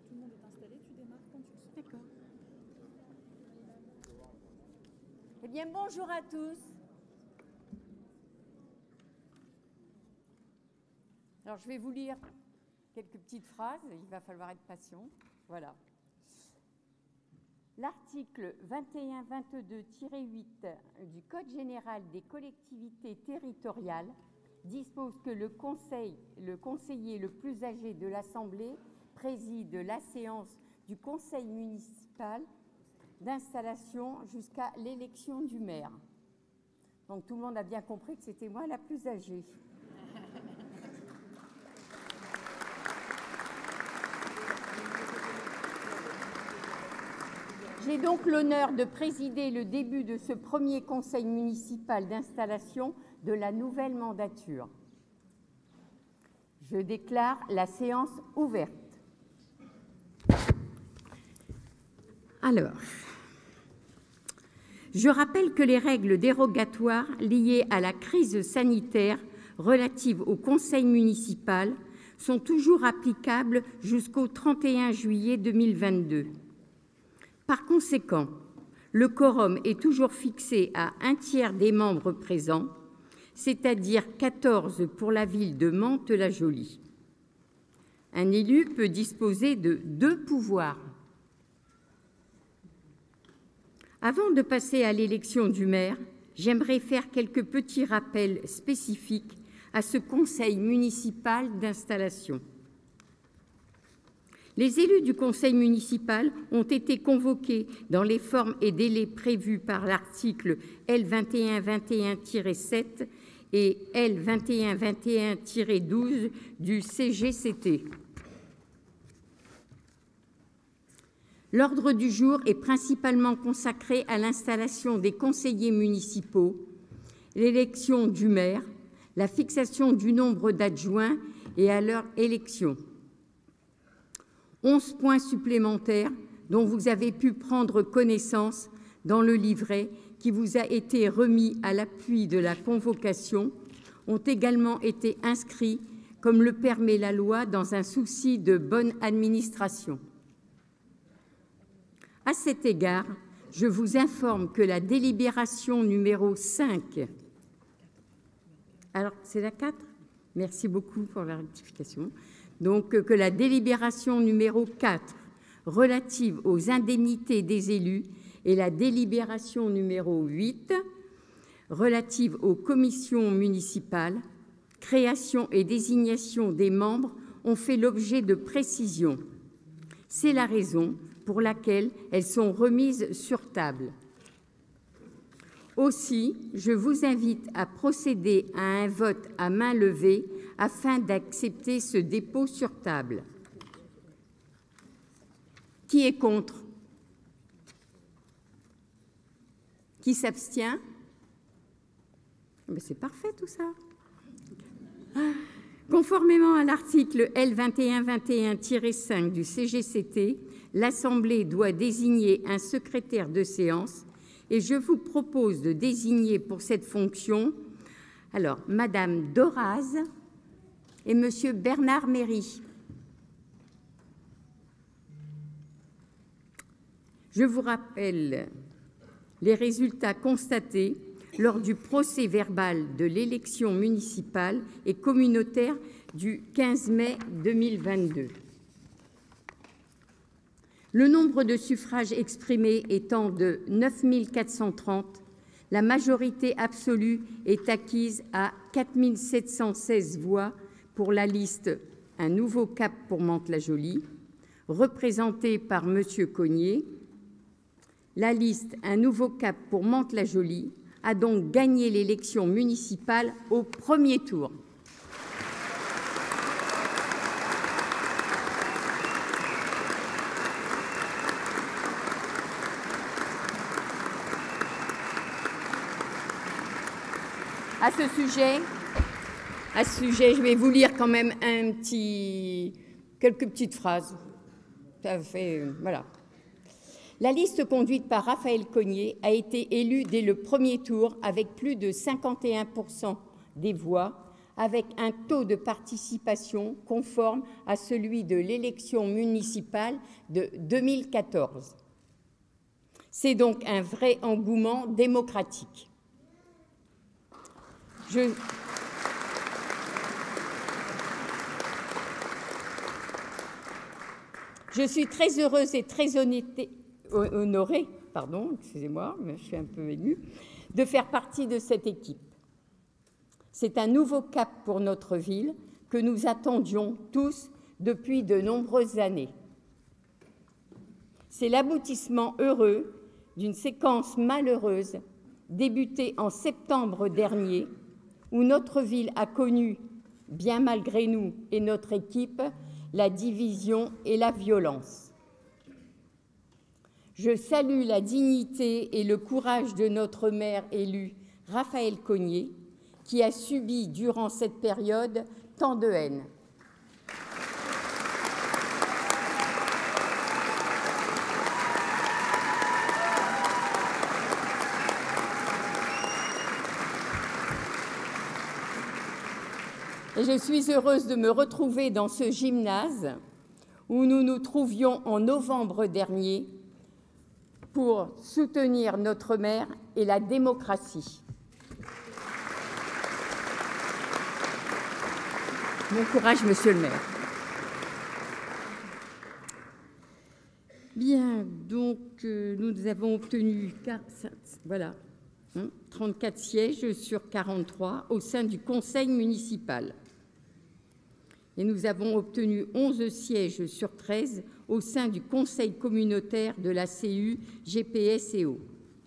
tout le monde est installé, tu démarres quand tu le souhaites. D'accord. Eh bien, bonjour à tous. Alors, je vais vous lire quelques petites phrases. Il va falloir être patient. Voilà. L'article 2122-8 du Code général des collectivités territoriales dispose que le conseiller le plus âgé de l'Assemblée préside la séance du conseil municipal d'installation jusqu'à l'élection du maire. Donc tout le monde a bien compris que c'était moi la plus âgée. J'ai donc l'honneur de présider le début de ce premier conseil municipal d'installation de la nouvelle mandature. Je déclare la séance ouverte. Alors, je rappelle que les règles dérogatoires liées à la crise sanitaire relatives au conseil municipal sont toujours applicables jusqu'au 31 juillet 2022. Par conséquent, le quorum est toujours fixé à 1/3 des membres présents, c'est-à-dire 14 pour la ville de Mantes-la-Jolie. Un élu peut disposer de 2 pouvoirs. Avant de passer à l'élection du maire, j'aimerais faire quelques petits rappels spécifiques à ce conseil municipal d'installation. Les élus du conseil municipal ont été convoqués dans les formes et délais prévus par l'article L2121-7 et L2121-12 du CGCT. L'ordre du jour est principalement consacré à l'installation des conseillers municipaux, l'élection du maire, la fixation du nombre d'adjoints et à leur élection. 11 points supplémentaires dont vous avez pu prendre connaissance dans le livret qui vous a été remis à l'appui de la convocation ont également été inscrits, comme le permet la loi, dans un souci de bonne administration. À cet égard, je vous informe que la délibération numéro 5... Alors, c'est la 4 ? Merci beaucoup pour la rectification. Donc, que la délibération numéro 4 relative aux indemnités des élus et la délibération numéro 8 relative aux commissions municipales, création et désignation des membres ont fait l'objet de précisions. C'est la raison pour laquelle elles sont remises sur table. Aussi, je vous invite à procéder à un vote à main levée afin d'accepter ce dépôt sur table. Qui est contre? Qui s'abstient? Mais c'est parfait tout ça. Conformément à l'article L2121-5 du CGCT, l'Assemblée doit désigner un secrétaire de séance et je vous propose de désigner pour cette fonction Madame Doraz et Monsieur Bernard Méry. Je vous rappelle les résultats constatés lors du procès-verbal de l'élection municipale et communautaire du 15 mai 2022. Le nombre de suffrages exprimés étant de 9 430, la majorité absolue est acquise à 4 716 voix pour la liste « Un nouveau cap pour Mantes-la-Jolie », représentée par M. Cognier. La liste « Un nouveau cap pour Mantes-la-Jolie » a donc gagné l'élection municipale au premier tour. À ce sujet, je vais vous lire quand même quelques petites phrases. Ça fait, voilà. La liste conduite par Raphaël Cognier a été élue dès le premier tour avec plus de 51% des voix, avec un taux de participation conforme à celui de l'élection municipale de 2014. C'est donc un vrai engouement démocratique. Je suis très heureuse et très honorée, excusez-moi, mais je suis un peu émue, de faire partie de cette équipe. C'est un nouveau cap pour notre ville que nous attendions tous depuis de nombreuses années. C'est l'aboutissement heureux d'une séquence malheureuse débutée en septembre dernier, où notre ville a connu, bien malgré nous et notre équipe, la division et la violence. Je salue la dignité et le courage de notre maire élu, Raphaël Cognier, qui a subi durant cette période tant de haine. Et je suis heureuse de me retrouver dans ce gymnase où nous nous trouvions en novembre dernier pour soutenir notre maire et la démocratie. Bon courage, monsieur le maire. Bien, donc nous avons obtenu 34 sièges sur 43 au sein du conseil municipal. Et nous avons obtenu 11 sièges sur 13 au sein du conseil communautaire de la CU GPSEO.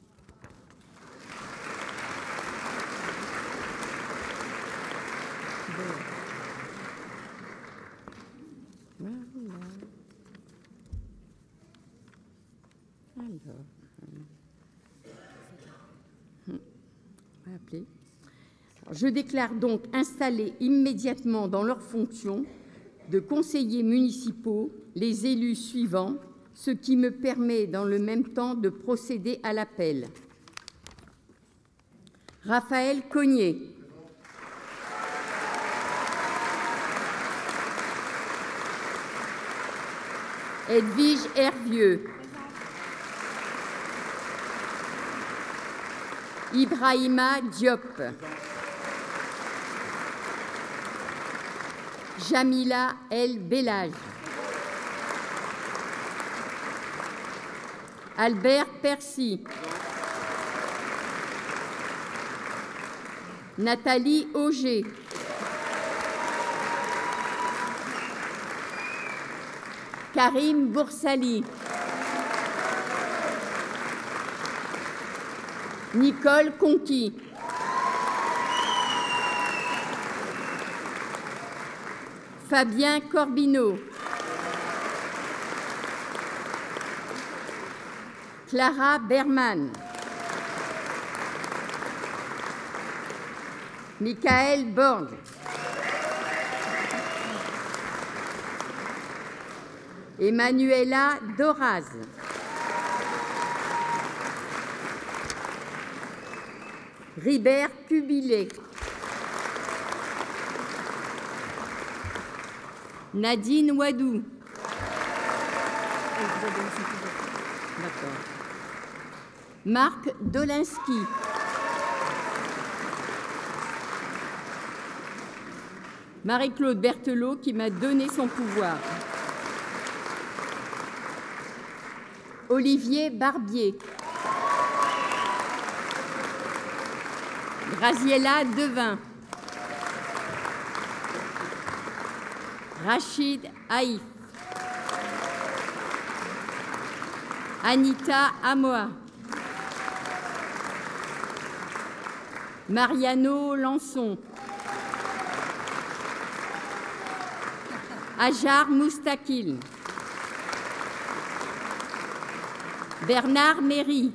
Je déclare donc installer immédiatement dans leurs fonctions de conseillers municipaux les élus suivants, ce qui me permet dans le même temps de procéder à l'appel. Raphaël Cognier. Edwige Hervieux. Ibrahima Diop. Jamila El Bellage. Albert Percy. Nathalie Auger. Karim Boursali. Nicole Conqui. Fabien Corbineau. Clara Berman. Michael Borg. Emmanuela Doraz. Ribert Cubillet. Nadine Wadou. Marc Dolinski. Marie-Claude Berthelot qui m'a donné son pouvoir. Olivier Barbier. Graziella Devin. Rachid Haïf. Anita Amoa. Mariano Lançon. Ajar Moustakil. Bernard Méry.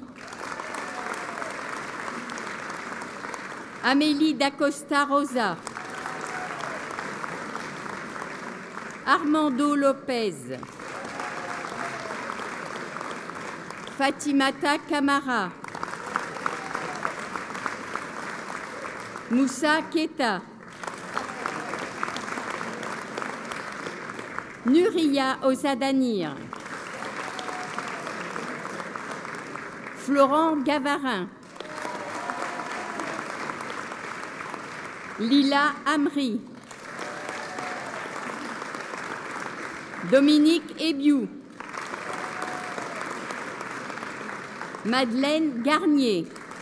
Amélie Dacosta Rosa. Armando Lopez. Fatimata Camara. Moussa Keta. Nuria Osadanir, Florent Gavarin, Lila Amri, Dominique Ebiou, Madeleine Garnier,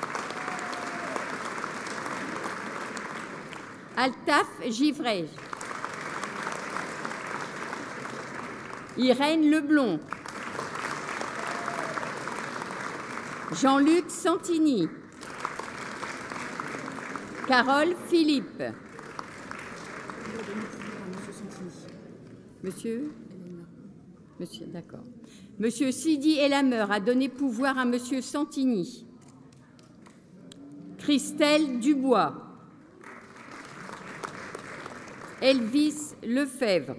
Altaf Givray, Irène Leblond, Jean-Luc Santini, Carole Philippe, Monsieur, d'accord. Monsieur Sidi Elameur a donné pouvoir à Monsieur Santini. Christelle Dubois, Elvis Lefebvre,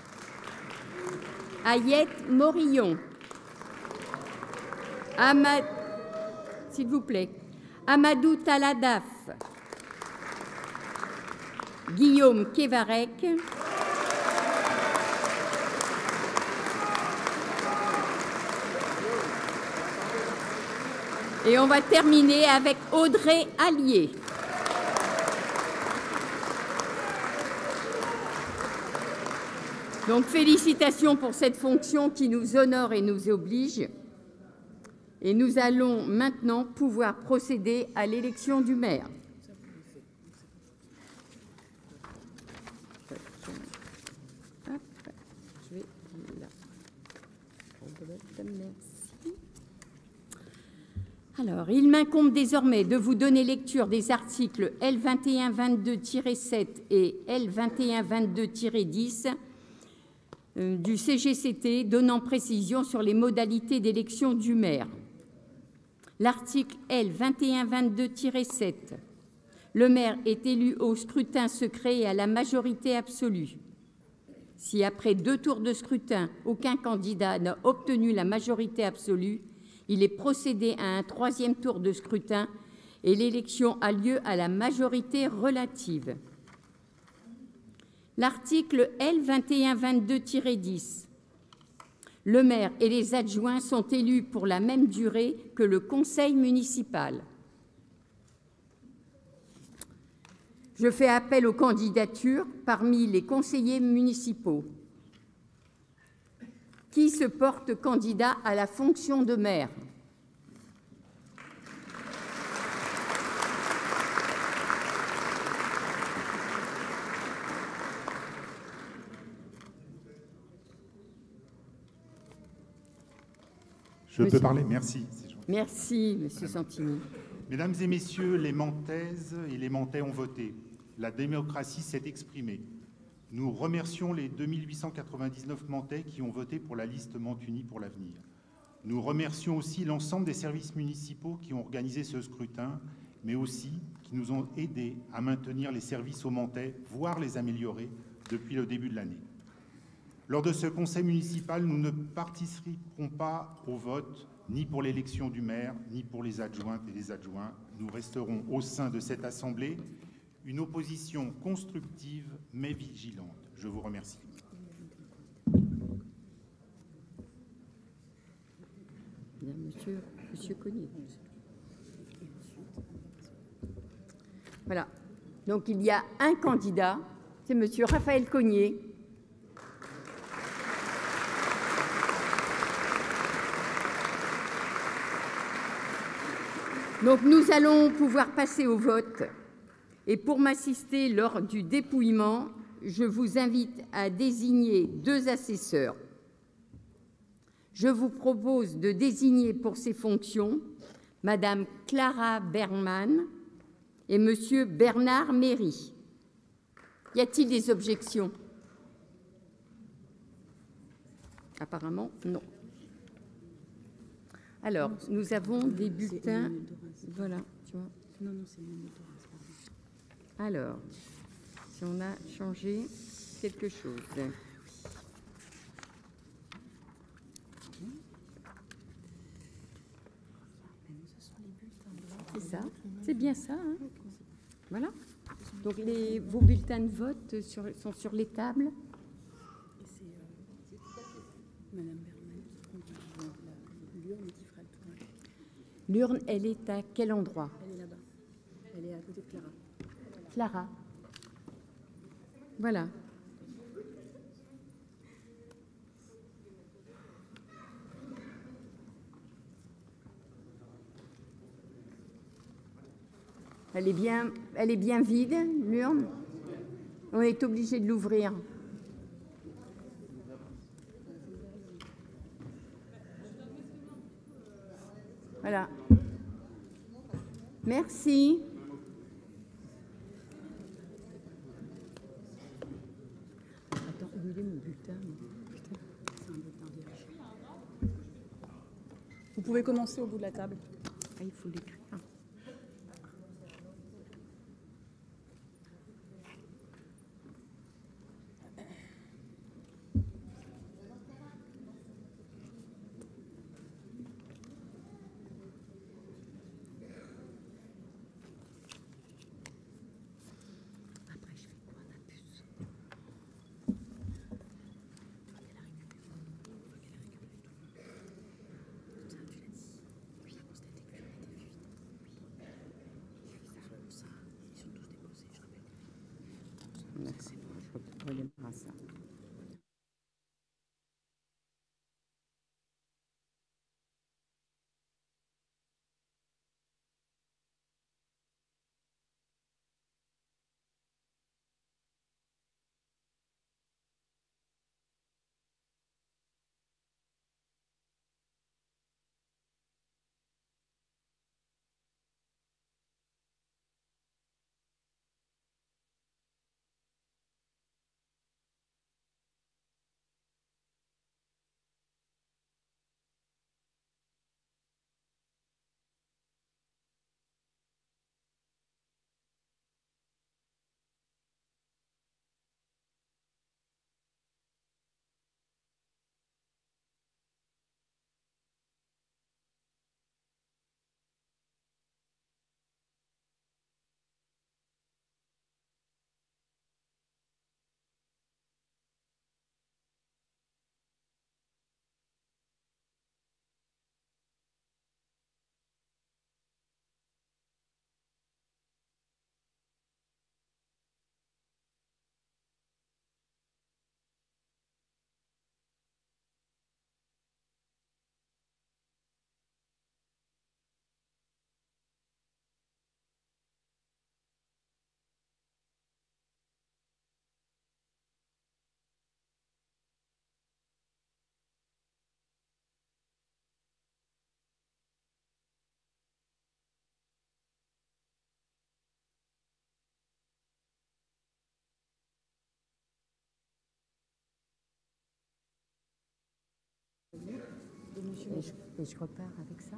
Ayette Morillon, s'il vous plaît, Amadou Taladaf, Guillaume Kevarec, et on va terminer avec Audrey Allier. Donc félicitations pour cette fonction qui nous honore et nous oblige. Et nous allons maintenant pouvoir procéder à l'élection du maire. Hop, je vais là. Merci. Alors, il m'incombe désormais de vous donner lecture des articles L2122-7 et L2122-10 du CGCT donnant précision sur les modalités d'élection du maire. L'article L2122-7. Le maire est élu au scrutin secret et à la majorité absolue. Si après 2 tours de scrutin, aucun candidat n'a obtenu la majorité absolue, il est procédé à un 3e tour de scrutin et l'élection a lieu à la majorité relative. L'article L2122-10. Le maire et les adjoints sont élus pour la même durée que le conseil municipal. Je fais appel aux candidatures parmi les conseillers municipaux. Qui se porte candidat à la fonction de maire? Je peux parler? Merci. Merci, Monsieur Santini. Mesdames et messieurs, les Mantaises et les Mantais ont voté. La démocratie s'est exprimée. Nous remercions les 2899 Mantais qui ont voté pour la liste Mantes-Unies pour l'avenir. Nous remercions aussi l'ensemble des services municipaux qui ont organisé ce scrutin, mais aussi qui nous ont aidés à maintenir les services aux Mantais, voire les améliorer depuis le début de l'année. Lors de ce conseil municipal, nous ne participerons pas au vote, ni pour l'élection du maire, ni pour les adjointes et les adjoints. Nous resterons au sein de cette assemblée une opposition constructive mais vigilante. Je vous remercie. Monsieur Cognier. Voilà. Donc il y a un candidat, c'est Monsieur Raphaël Cognier. Donc nous allons pouvoir passer au vote. Et pour m'assister lors du dépouillement, je vous invite à désigner 2 assesseurs. Je vous propose de désigner pour ces fonctions Madame Clara Bergman et Monsieur Bernard Méry. Y a-t-il des objections? Apparemment, non. Alors, nous avons des bulletins. Voilà, tu vois. Non, c'est une Alors, si on a changé quelque chose. C'est ça, c'est bien ça. Hein, voilà. Donc, vos bulletins de vote sont sur les tables. Madame Berman, l'urne qui fera le tour. L'urne, elle est à quel endroit? Elle est là-bas. Elle est à côté de Clara. Clara. Voilà. Elle est bien vide, l'urne. On est obligé de l'ouvrir. Voilà. Merci. Attends, où est mon bulletin? Putain, c'est un bulletin vierge. Vous pouvez commencer au bout de la table. Ah, il faut l'écrire. Après, je fais quoi, ma puce? C'est bon, je reviendrai à ça. Et je repars avec ça.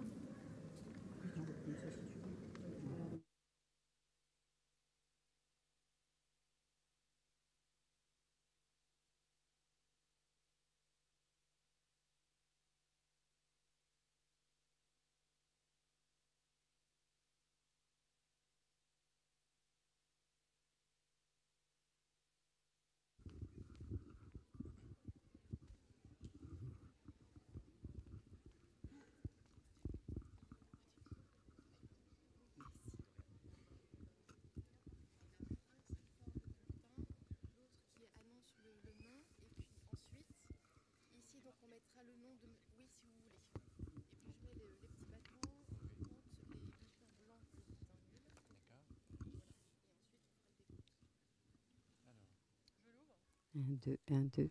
Un, deux, un, deux.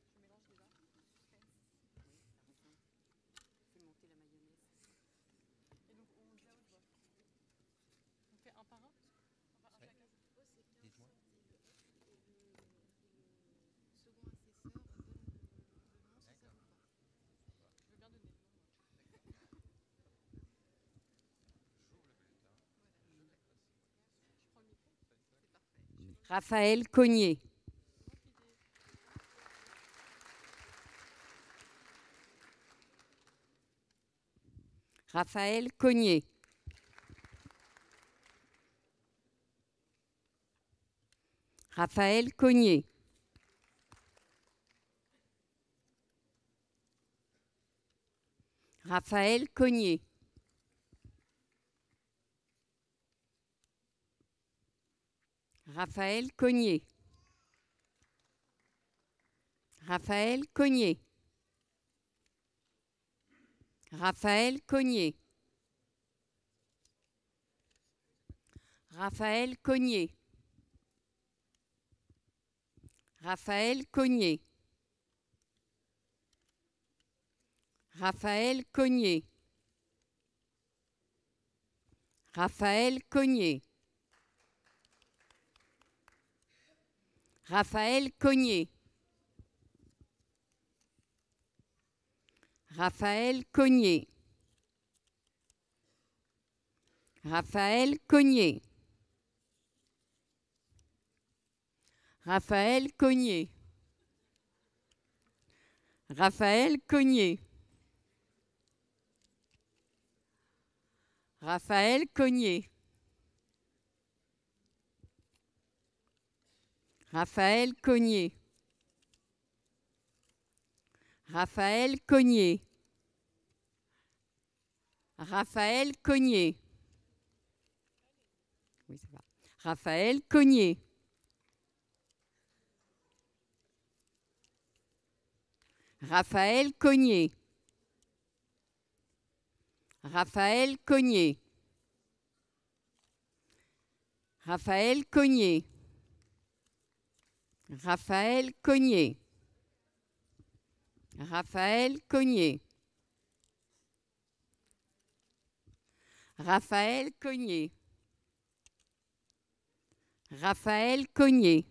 Raphaël Cognier. Raphaël Cognier. Raphaël Cognier. Raphaël Cognier. Raphaël Cognier. Raphaël Cognier. Raphaël Cognier. Raphaël Cognier. Raphaël Cognier. Raphaël Cognier. Raphaël Cognier. Raphaël Cognier. Raphaël Cognier. Raphaël Cognier. Raphaël Cognier. Raphaël Cognier. Raphaël Cognier. Raphaël Cognier. Raphaël Cognier. Raphaël Cognier. Oui, ça va. Raphaël Cognier. Raphaël Cognier. Raphaël Cognier. Raphaël Cognier. Raphaël Cognier. Raphaël Cognier. Raphaël Cognier. Raphaël Cognier.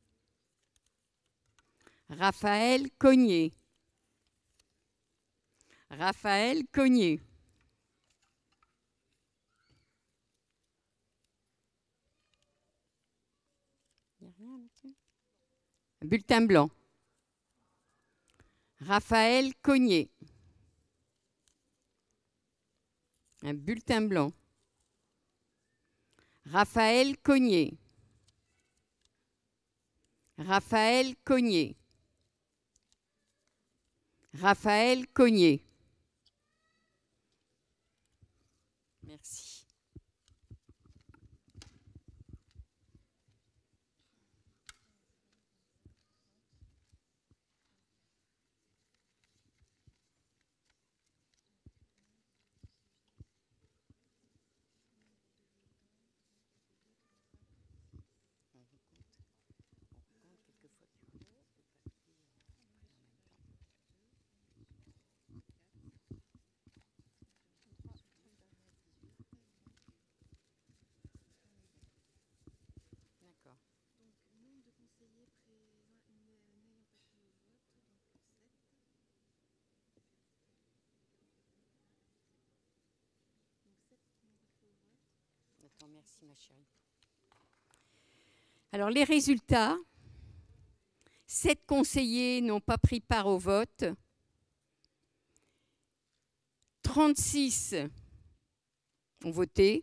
Raphaël Cognier. Raphaël Cognier. Bulletin blanc. Raphaël Cognier. Un bulletin blanc. Raphaël Cognier. Raphaël Cognier. Raphaël Cognier. Merci. Merci, ma chérie. Alors, les résultats. 7 conseillers n'ont pas pris part au vote. 36 ont voté.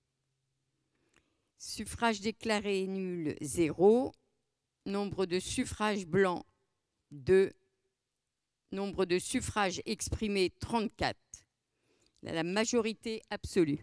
Suffrage déclaré nul, 0. Nombre de suffrages blancs, 2. Nombre de suffrages exprimés, 34. La majorité absolue.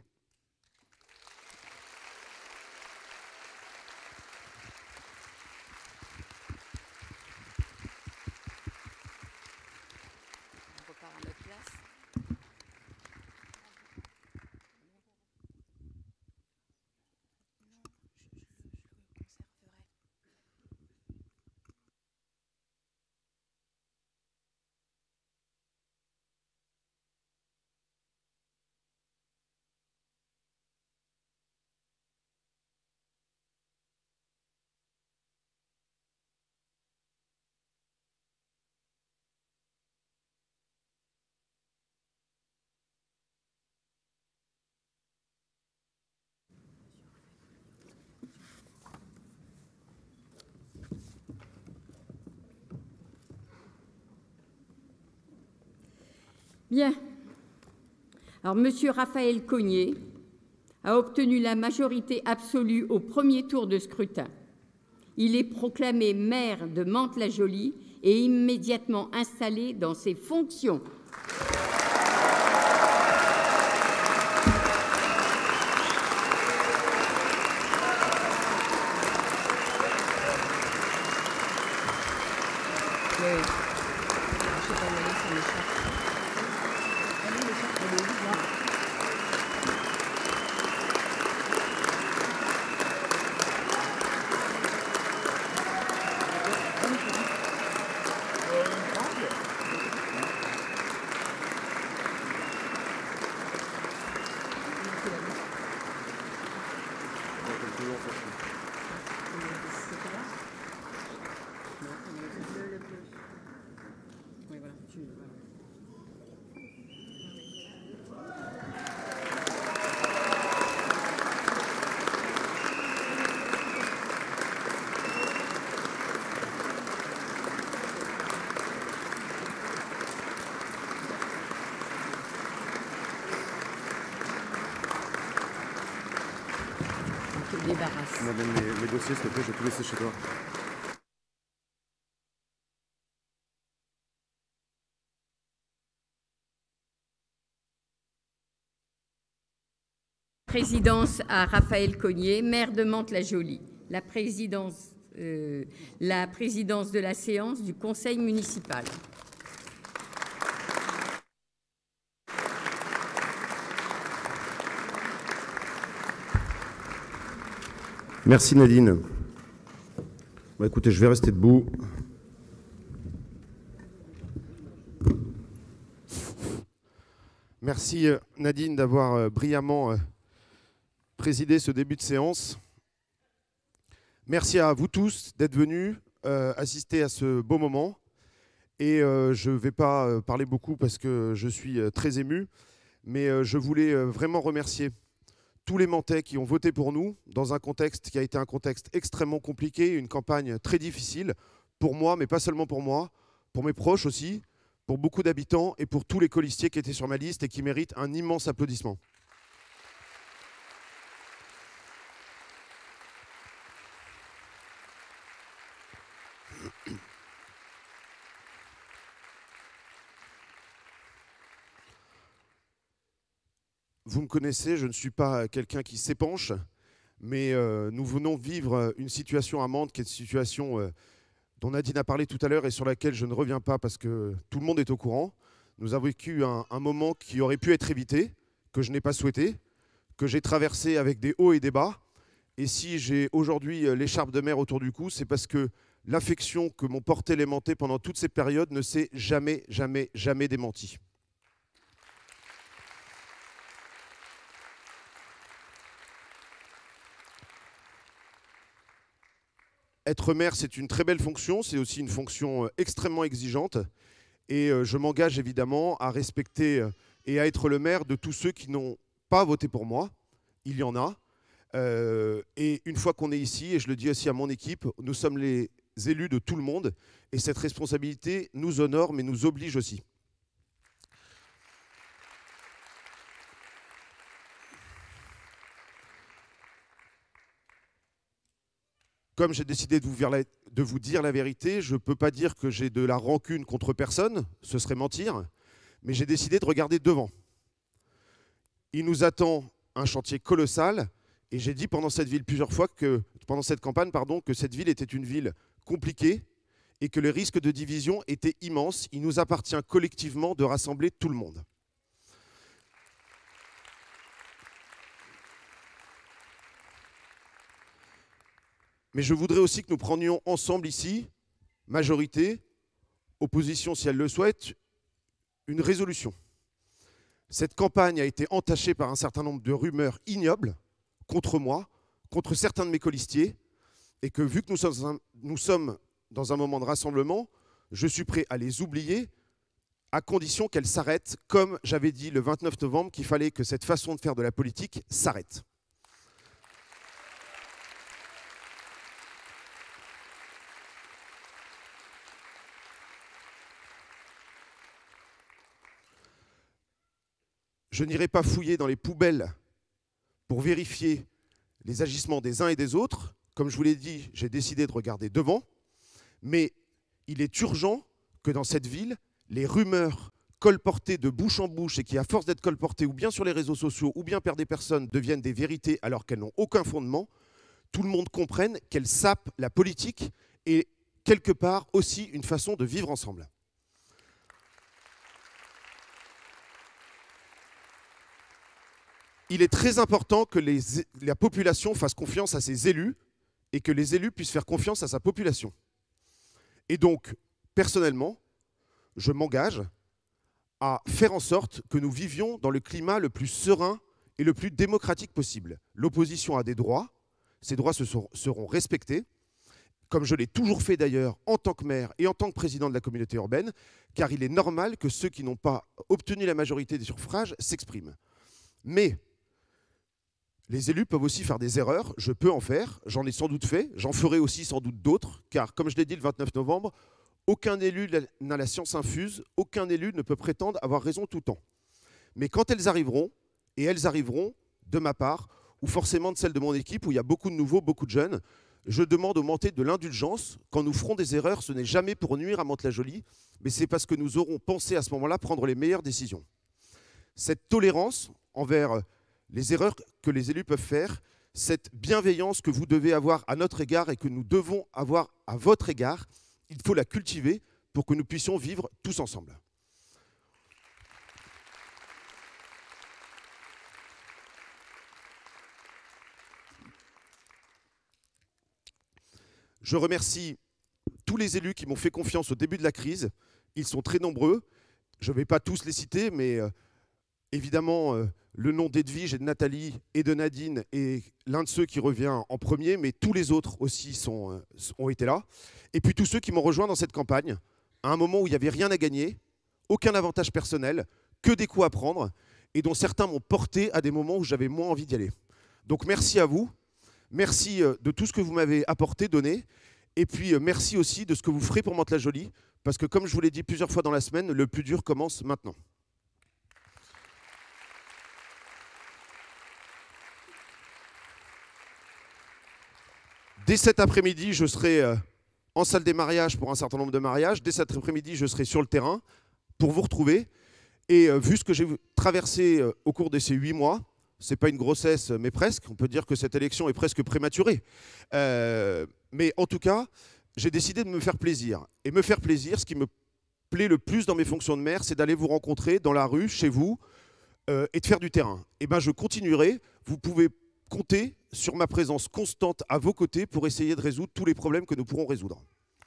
Bien. Alors, Monsieur Raphaël Cognier a obtenu la majorité absolue au premier tour de scrutin. Il est proclamé maire de Mantes-la-Jolie et immédiatement installé dans ses fonctions. débarrasse. Madame, les dossiers, s'il te plaît, je vais tout laisser chez toi. Présidence à Raphaël Cognier, maire de Mantes-la-Jolie. La présidence de la séance du conseil municipal. Merci Nadine. Bah, écoutez, je vais rester debout. Merci Nadine d'avoir brillamment présidé ce début de séance. Merci à vous tous d'être venus assister à ce beau moment. Et je ne vais pas parler beaucoup parce que je suis très ému, mais je voulais vraiment remercier tous les Mantais qui ont voté pour nous dans un contexte qui a été un contexte extrêmement compliqué, une campagne très difficile pour moi, mais pas seulement pour moi, pour mes proches aussi, pour beaucoup d'habitants et pour tous les colistiers qui étaient sur ma liste et qui méritent un immense applaudissement. Vous me connaissez, je ne suis pas quelqu'un qui s'épanche, mais nous venons vivre une situation à Mantes qui est une situation dont Nadine a parlé tout à l'heure et sur laquelle je ne reviens pas parce que tout le monde est au courant. Nous avons vécu un moment qui aurait pu être évité, que je n'ai pas souhaité, que j'ai traversé avec des hauts et des bas. Et si j'ai aujourd'hui l'écharpe de maire autour du cou, c'est parce que l'affection que m'ont porté les Mantais pendant toutes ces périodes ne s'est jamais, jamais, jamais démentie. Être maire, c'est une très belle fonction, c'est aussi une fonction extrêmement exigeante. Et je m'engage évidemment à respecter et à être le maire de tous ceux qui n'ont pas voté pour moi. Il y en a. Et une fois qu'on est ici, et je le dis aussi à mon équipe, nous sommes les élus de tout le monde. Et cette responsabilité nous honore, mais nous oblige aussi. Comme j'ai décidé de vous dire la vérité, je ne peux pas dire que j'ai de la rancune contre personne, ce serait mentir, mais j'ai décidé de regarder devant. Il nous attend un chantier colossal, et j'ai dit pendant cette ville plusieurs fois pendant cette campagne, que cette ville était une ville compliquée et que les risques de division étaient immenses. Il nous appartient collectivement de rassembler tout le monde. Mais je voudrais aussi que nous prenions ensemble ici, majorité, opposition si elle le souhaite, une résolution. Cette campagne a été entachée par un certain nombre de rumeurs ignobles contre moi, contre certains de mes colistiers, et que vu que nous sommes dans un moment de rassemblement, je suis prêt à les oublier à condition qu'elles s'arrêtent, comme j'avais dit le 29 novembre qu'il fallait que cette façon de faire de la politique s'arrête. Je n'irai pas fouiller dans les poubelles pour vérifier les agissements des uns et des autres. Comme je vous l'ai dit, j'ai décidé de regarder devant. Mais il est urgent que dans cette ville, les rumeurs colportées de bouche en bouche et qui, à force d'être colportées ou bien sur les réseaux sociaux ou bien par des personnes, deviennent des vérités alors qu'elles n'ont aucun fondement, tout le monde comprenne qu'elles sapent la politique et quelque part aussi une façon de vivre ensemble. Il est très important que la population fasse confiance à ses élus et que les élus puissent faire confiance à sa population. Et donc, personnellement, je m'engage à faire en sorte que nous vivions dans le climat le plus serein et le plus démocratique possible. L'opposition a des droits, ces droits seront respectés, comme je l'ai toujours fait d'ailleurs en tant que maire et en tant que président de la communauté urbaine, car il est normal que ceux qui n'ont pas obtenu la majorité des suffrages s'expriment. Mais les élus peuvent aussi faire des erreurs, je peux en faire, j'en ai sans doute fait, j'en ferai aussi sans doute d'autres, car comme je l'ai dit le 29 novembre, aucun élu n'a la science infuse, aucun élu ne peut prétendre avoir raison tout le temps. Mais quand elles arriveront, et elles arriveront de ma part, ou forcément de celle de mon équipe où il y a beaucoup de nouveaux, beaucoup de jeunes. Je demande aux Mantais de l'indulgence. Quand nous ferons des erreurs, ce n'est jamais pour nuire à Mantes-la-Jolie, mais c'est parce que nous aurons pensé à ce moment-là prendre les meilleures décisions. Cette tolérance envers les erreurs que les élus peuvent faire, cette bienveillance que vous devez avoir à notre égard et que nous devons avoir à votre égard, il faut la cultiver pour que nous puissions vivre tous ensemble. Je remercie tous les élus qui m'ont fait confiance au début de la crise. Ils sont très nombreux. Je ne vais pas tous les citer, mais évidemment, le nom d'Edwige et de Nathalie et de Nadine est l'un de ceux qui revient en premier, mais tous les autres aussi ont été là. Et puis tous ceux qui m'ont rejoint dans cette campagne, à un moment où il n'y avait rien à gagner, aucun avantage personnel, que des coups à prendre, et dont certains m'ont porté à des moments où j'avais moins envie d'y aller. Donc merci à vous. Merci de tout ce que vous m'avez apporté, donné. Et puis merci aussi de ce que vous ferez pour Mantes-la-Jolie, parce que comme je vous l'ai dit plusieurs fois dans la semaine, le plus dur commence maintenant. Dès cet après-midi, je serai en salle des mariages pour un certain nombre de mariages. Dès cet après-midi, je serai sur le terrain pour vous retrouver. Et vu ce que j'ai traversé au cours de ces 8 mois, ce n'est pas une grossesse, mais presque. On peut dire que cette élection est presque prématurée. Mais en tout cas, j'ai décidé de me faire plaisir. Et me faire plaisir, ce qui me plaît le plus dans mes fonctions de maire, c'est d'aller vous rencontrer dans la rue, chez vous, et de faire du terrain. Et ben, je continuerai. Vous pouvez compter sur ma présence constante à vos côtés pour essayer de résoudre tous les problèmes que nous pourrons résoudre.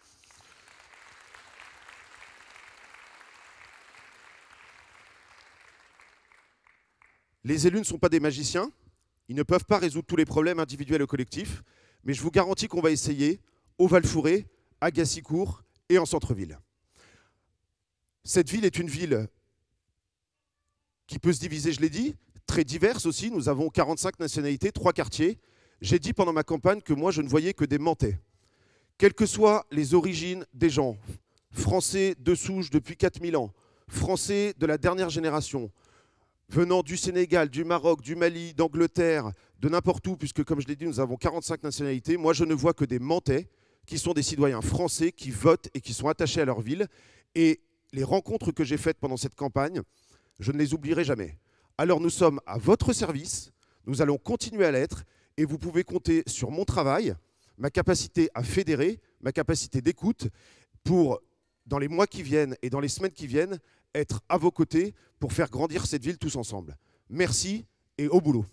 Les élus ne sont pas des magiciens, ils ne peuvent pas résoudre tous les problèmes individuels ou collectifs, mais je vous garantis qu'on va essayer au Val-Fouré, à Gassicourt et en centre-ville. Cette ville est une ville qui peut se diviser, je l'ai dit, très diverse aussi. Nous avons 45 nationalités, 3 quartiers. J'ai dit pendant ma campagne que moi, je ne voyais que des Mantais. Quelles que soient les origines des gens, français de souche depuis 4000 ans, français de la dernière génération, venant du Sénégal, du Maroc, du Mali, d'Angleterre, de n'importe où, puisque comme je l'ai dit, nous avons 45 nationalités. Moi, je ne vois que des Mantais qui sont des citoyens français, qui votent et qui sont attachés à leur ville. Et les rencontres que j'ai faites pendant cette campagne, je ne les oublierai jamais. Alors nous sommes à votre service, nous allons continuer à l'être, et vous pouvez compter sur mon travail, ma capacité à fédérer, ma capacité d'écoute, pour, dans les mois qui viennent et dans les semaines qui viennent, être à vos côtés pour faire grandir cette ville tous ensemble. Merci et au boulot.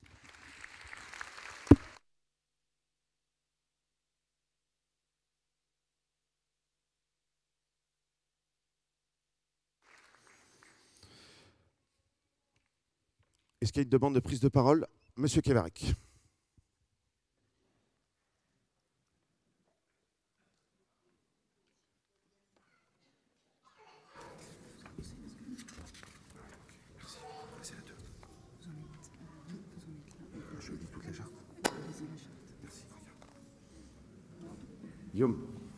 Est-ce qu'il y a une demande de prise de parole? Monsieur Kevarec. Guillaume.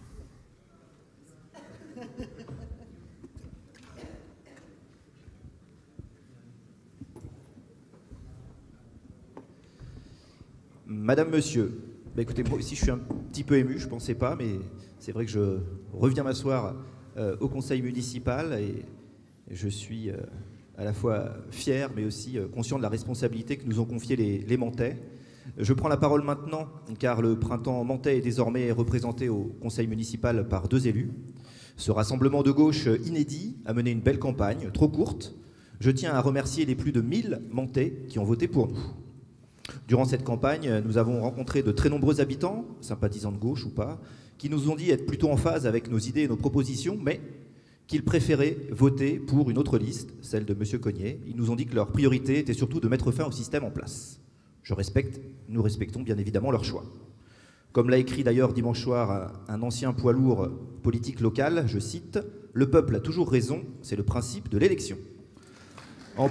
Madame, monsieur, écoutez, moi aussi je suis un petit peu ému, je ne pensais pas, mais c'est vrai que je reviens m'asseoir au conseil municipal et je suis à la fois fier, mais aussi conscient de la responsabilité que nous ont confiée les Mantais. Je prends la parole maintenant, car le printemps mantais est désormais représenté au conseil municipal par 2 élus. Ce rassemblement de gauche inédit a mené une belle campagne, trop courte. Je tiens à remercier les plus de 1000 Mantais qui ont voté pour nous. Durant cette campagne, nous avons rencontré de très nombreux habitants, sympathisants de gauche ou pas, qui nous ont dit être plutôt en phase avec nos idées et nos propositions, mais qu'ils préféraient voter pour une autre liste, celle de M. Cogniet. Ils nous ont dit que leur priorité était surtout de mettre fin au système en place. Nous respectons bien évidemment leur choix. Comme l'a écrit d'ailleurs dimanche soir un ancien poids lourd politique local, je cite, « Le peuple a toujours raison, c'est le principe de l'élection ». En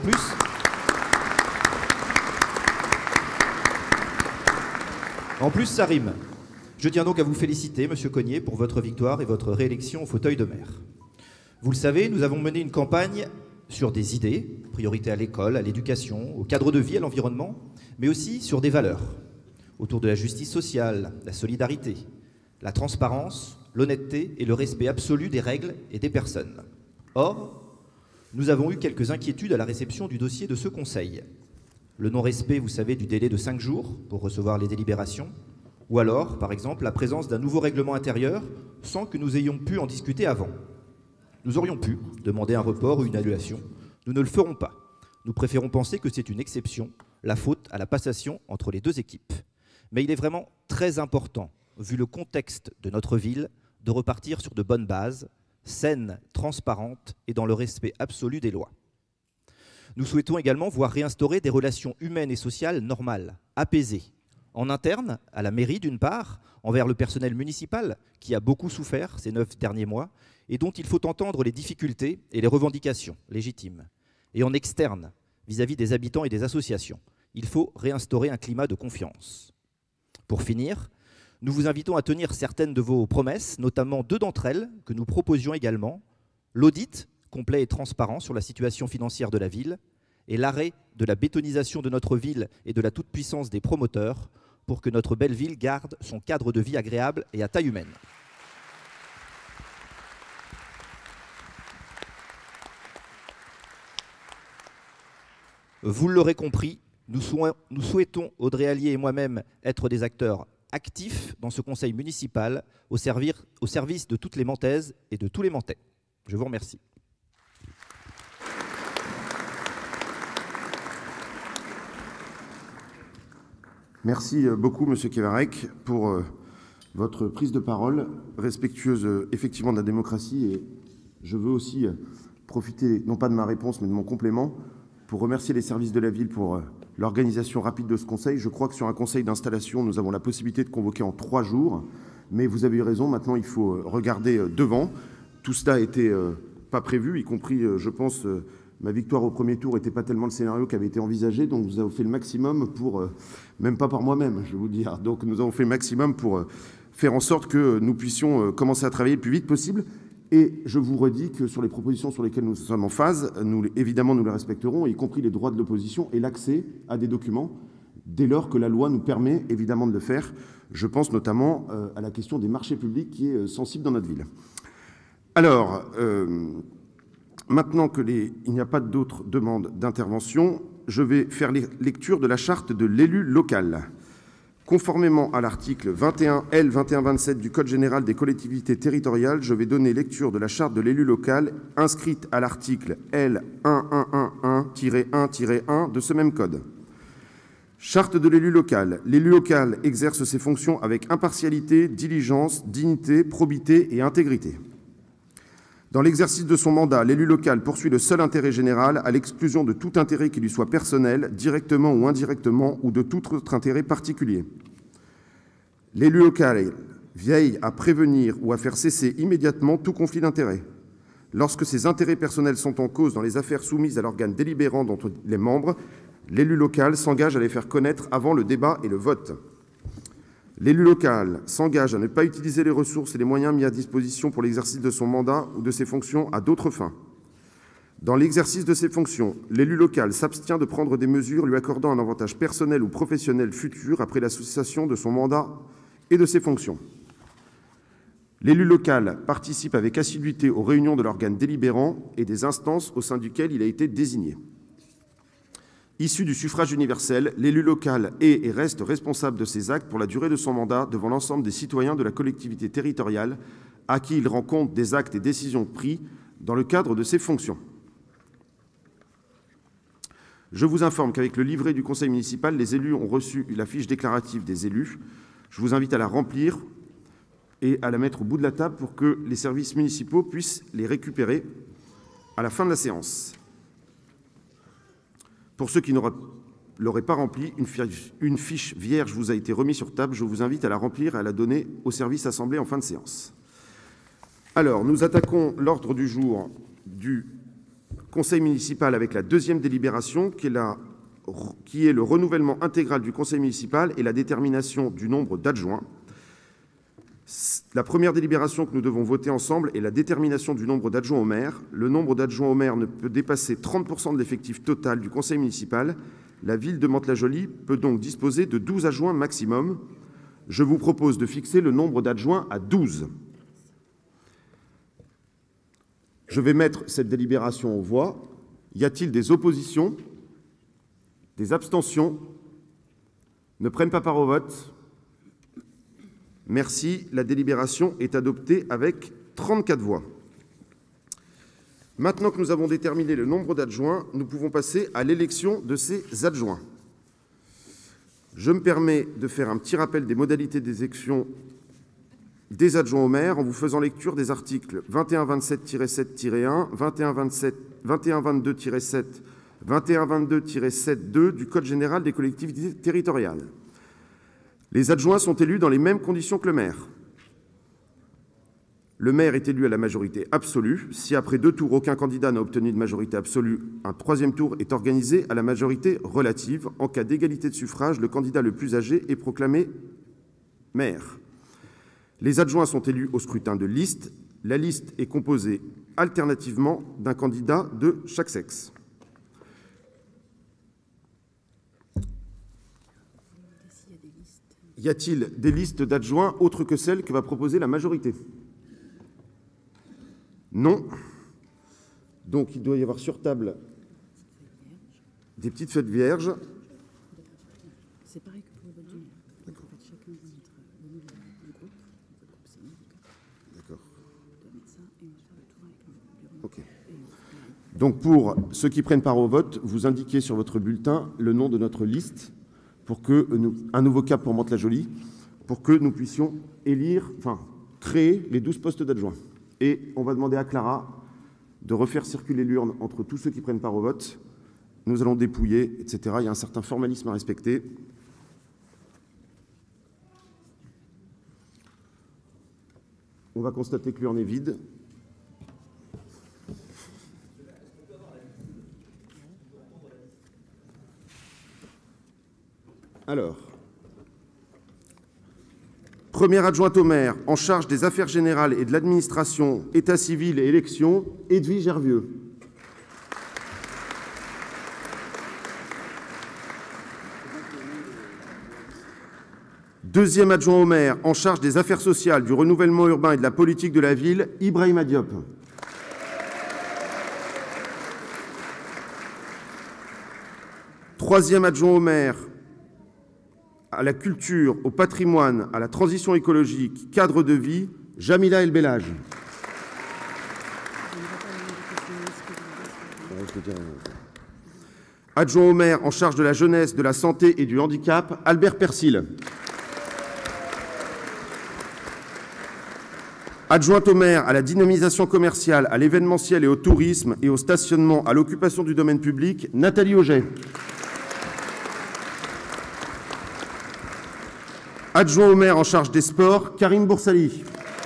plus, ça rime. Je tiens donc à vous féliciter, Monsieur Cogniet, pour votre victoire et votre réélection au fauteuil de maire. Vous le savez, nous avons mené une campagne sur des idées, priorité à l'école, à l'éducation, au cadre de vie, à l'environnement, mais aussi sur des valeurs, autour de la justice sociale, la solidarité, la transparence, l'honnêteté et le respect absolu des règles et des personnes. Or, nous avons eu quelques inquiétudes à la réception du dossier de ce Conseil. Le non-respect, vous savez, du délai de 5 jours pour recevoir les délibérations, ou alors, par exemple, la présence d'un nouveau règlement intérieur sans que nous ayons pu en discuter avant. Nous aurions pu demander un report ou une annulation. Nous ne le ferons pas. Nous préférons penser que c'est une exception, la faute à la passation entre les deux équipes. Mais il est vraiment très important, vu le contexte de notre ville, de repartir sur de bonnes bases, saines, transparentes et dans le respect absolu des lois. Nous souhaitons également voir réinstaurer des relations humaines et sociales normales, apaisées, en interne, à la mairie d'une part, envers le personnel municipal, qui a beaucoup souffert ces 9 derniers mois, et dont il faut entendre les difficultés et les revendications légitimes. Et en externe, vis-à-vis des habitants et des associations, il faut réinstaurer un climat de confiance. Pour finir, nous vous invitons à tenir certaines de vos promesses, notamment 2 d'entre elles que nous proposions également, l'audit complet et transparent sur la situation financière de la ville et l'arrêt de la bétonisation de notre ville et de la toute-puissance des promoteurs pour que notre belle ville garde son cadre de vie agréable et à taille humaine. Vous l'aurez compris, nous souhaitons, Audrey Allier et moi-même, être des acteurs actifs dans ce conseil municipal au service de toutes les Mentaises et de tous les Mentais. Je vous remercie. Merci beaucoup, Monsieur Kévarec, pour votre prise de parole respectueuse effectivement de la démocratie. Et je veux aussi profiter, non pas de ma réponse, mais de mon complément, pour remercier les services de la ville pour l'organisation rapide de ce conseil. Je crois que sur un conseil d'installation, nous avons la possibilité de convoquer en 3 jours. Mais vous avez eu raison, maintenant il faut regarder devant. Tout cela n'était pas prévu, y compris, je pense, ma victoire au premier tour n'était pas tellement le scénario qui avait été envisagé, donc nous avons fait le maximum pour, même pas par moi-même, je vais vous dire, donc nous avons fait le maximum pour faire en sorte que nous puissions commencer à travailler le plus vite possible. Et je vous redis que sur les propositions sur lesquelles nous sommes en phase, évidemment nous les respecterons, y compris les droits de l'opposition et l'accès à des documents, dès lors que la loi nous permet évidemment de le faire. Je pense notamment à la question des marchés publics qui est sensible dans notre ville. Alors, maintenant qu'il n'y a pas d'autres demandes d'intervention, je vais faire lecture de la charte de l'élu local. Conformément à l'article 21 L 2127 du Code général des collectivités territoriales, je vais donner lecture de la charte de l'élu local inscrite à l'article L 1111-1-1-1 de ce même code. Charte de l'élu local. L'élu local exerce ses fonctions avec impartialité, diligence, dignité, probité et intégrité. Dans l'exercice de son mandat, l'élu local poursuit le seul intérêt général à l'exclusion de tout intérêt qui lui soit personnel, directement ou indirectement, ou de tout autre intérêt particulier. L'élu local veille à prévenir ou à faire cesser immédiatement tout conflit d'intérêts. Lorsque ses intérêts personnels sont en cause dans les affaires soumises à l'organe délibérant dont il est membre, l'élu local s'engage à les faire connaître avant le débat et le vote. L'élu local s'engage à ne pas utiliser les ressources et les moyens mis à disposition pour l'exercice de son mandat ou de ses fonctions à d'autres fins. Dans l'exercice de ses fonctions, l'élu local s'abstient de prendre des mesures lui accordant un avantage personnel ou professionnel futur après la cessation de son mandat et de ses fonctions. L'élu local participe avec assiduité aux réunions de l'organe délibérant et des instances au sein duquel il a été désigné. Issu du suffrage universel, l'élu local est et reste responsable de ses actes pour la durée de son mandat devant l'ensemble des citoyens de la collectivité territoriale à qui il rend compte des actes et décisions pris dans le cadre de ses fonctions. Je vous informe qu'avec le livret du conseil municipal, les élus ont reçu la fiche déclarative des élus. Je vous invite à la remplir et à la mettre au bout de la table pour que les services municipaux puissent les récupérer à la fin de la séance. Pour ceux qui ne l'auraient pas rempli, une fiche vierge vous a été remise sur table. Je vous invite à la remplir et à la donner au service assemblée en fin de séance. Alors, nous attaquons l'ordre du jour du conseil municipal avec la deuxième délibération, qui est le renouvellement intégral du conseil municipal et la détermination du nombre d'adjoints. La première délibération que nous devons voter ensemble est la détermination du nombre d'adjoints au maire. Le nombre d'adjoints au maire ne peut dépasser 30% de l'effectif total du conseil municipal La ville de Mantes-la-Jolie peut donc disposer de 12 adjoints maximum. Je vous propose de fixer le nombre d'adjoints à 12. Je vais mettre cette délibération aux voix. Y a-t-il des oppositions? Des abstentions? Ne prennent pas part au vote. Merci. La délibération est adoptée avec 34 voix. Maintenant que nous avons déterminé le nombre d'adjoints, nous pouvons passer à l'élection de ces adjoints. Je me permets de faire un petit rappel des modalités des élections des adjoints au maire en vous faisant lecture des articles 2127-7-1, 2122-7, 2122-7-2 du Code général des collectivités territoriales. Les adjoints sont élus dans les mêmes conditions que le maire. Le maire est élu à la majorité absolue. Si après 2 tours, aucun candidat n'a obtenu de majorité absolue, un 3e tour est organisé à la majorité relative. En cas d'égalité de suffrage, le candidat le plus âgé est proclamé maire. Les adjoints sont élus au scrutin de liste. La liste est composée alternativement d'un candidat de chaque sexe. Y a-t-il des listes d'adjoints autres que celles que va proposer la majorité? Non. Donc il doit y avoir sur table des petites feuilles vierges. C'est pareil que pour le vote du maire. Donc en fait, chacun va mettre le nom du groupe. Notre groupe, c'est nous. D'accord. On doit mettre ça et on va faire le tour avec le bureau. OK. Donc pour ceux qui prennent part au vote, vous indiquez sur votre bulletin le nom de notre liste pour que un nouveau cap pour Mantes-la-Jolie, pour que nous puissions créer les 12 postes d'adjoints. Et on va demander à Clara de refaire circuler l'urne entre tous ceux qui prennent part au vote. Nous allons dépouiller, etc. Il y a un certain formalisme à respecter. On va constater que l'urne est vide. Alors, première adjointe au maire, en charge des affaires générales et de l'administration, état civil et élections, Edwige Hervieux. Deuxième adjoint au maire, en charge des affaires sociales, du renouvellement urbain et de la politique de la ville, Ibrahima Diop. Troisième adjoint au maire, à la culture, au patrimoine, à la transition écologique, cadre de vie, Jamila El Bellage. Adjoint au maire en charge de la jeunesse, de la santé et du handicap, Albert Persil. Adjointe au maire à la dynamisation commerciale, à l'événementiel et au tourisme et au stationnement, à l'occupation du domaine public, Nathalie Auget. Adjoint au maire en charge des sports, Karine Boursali.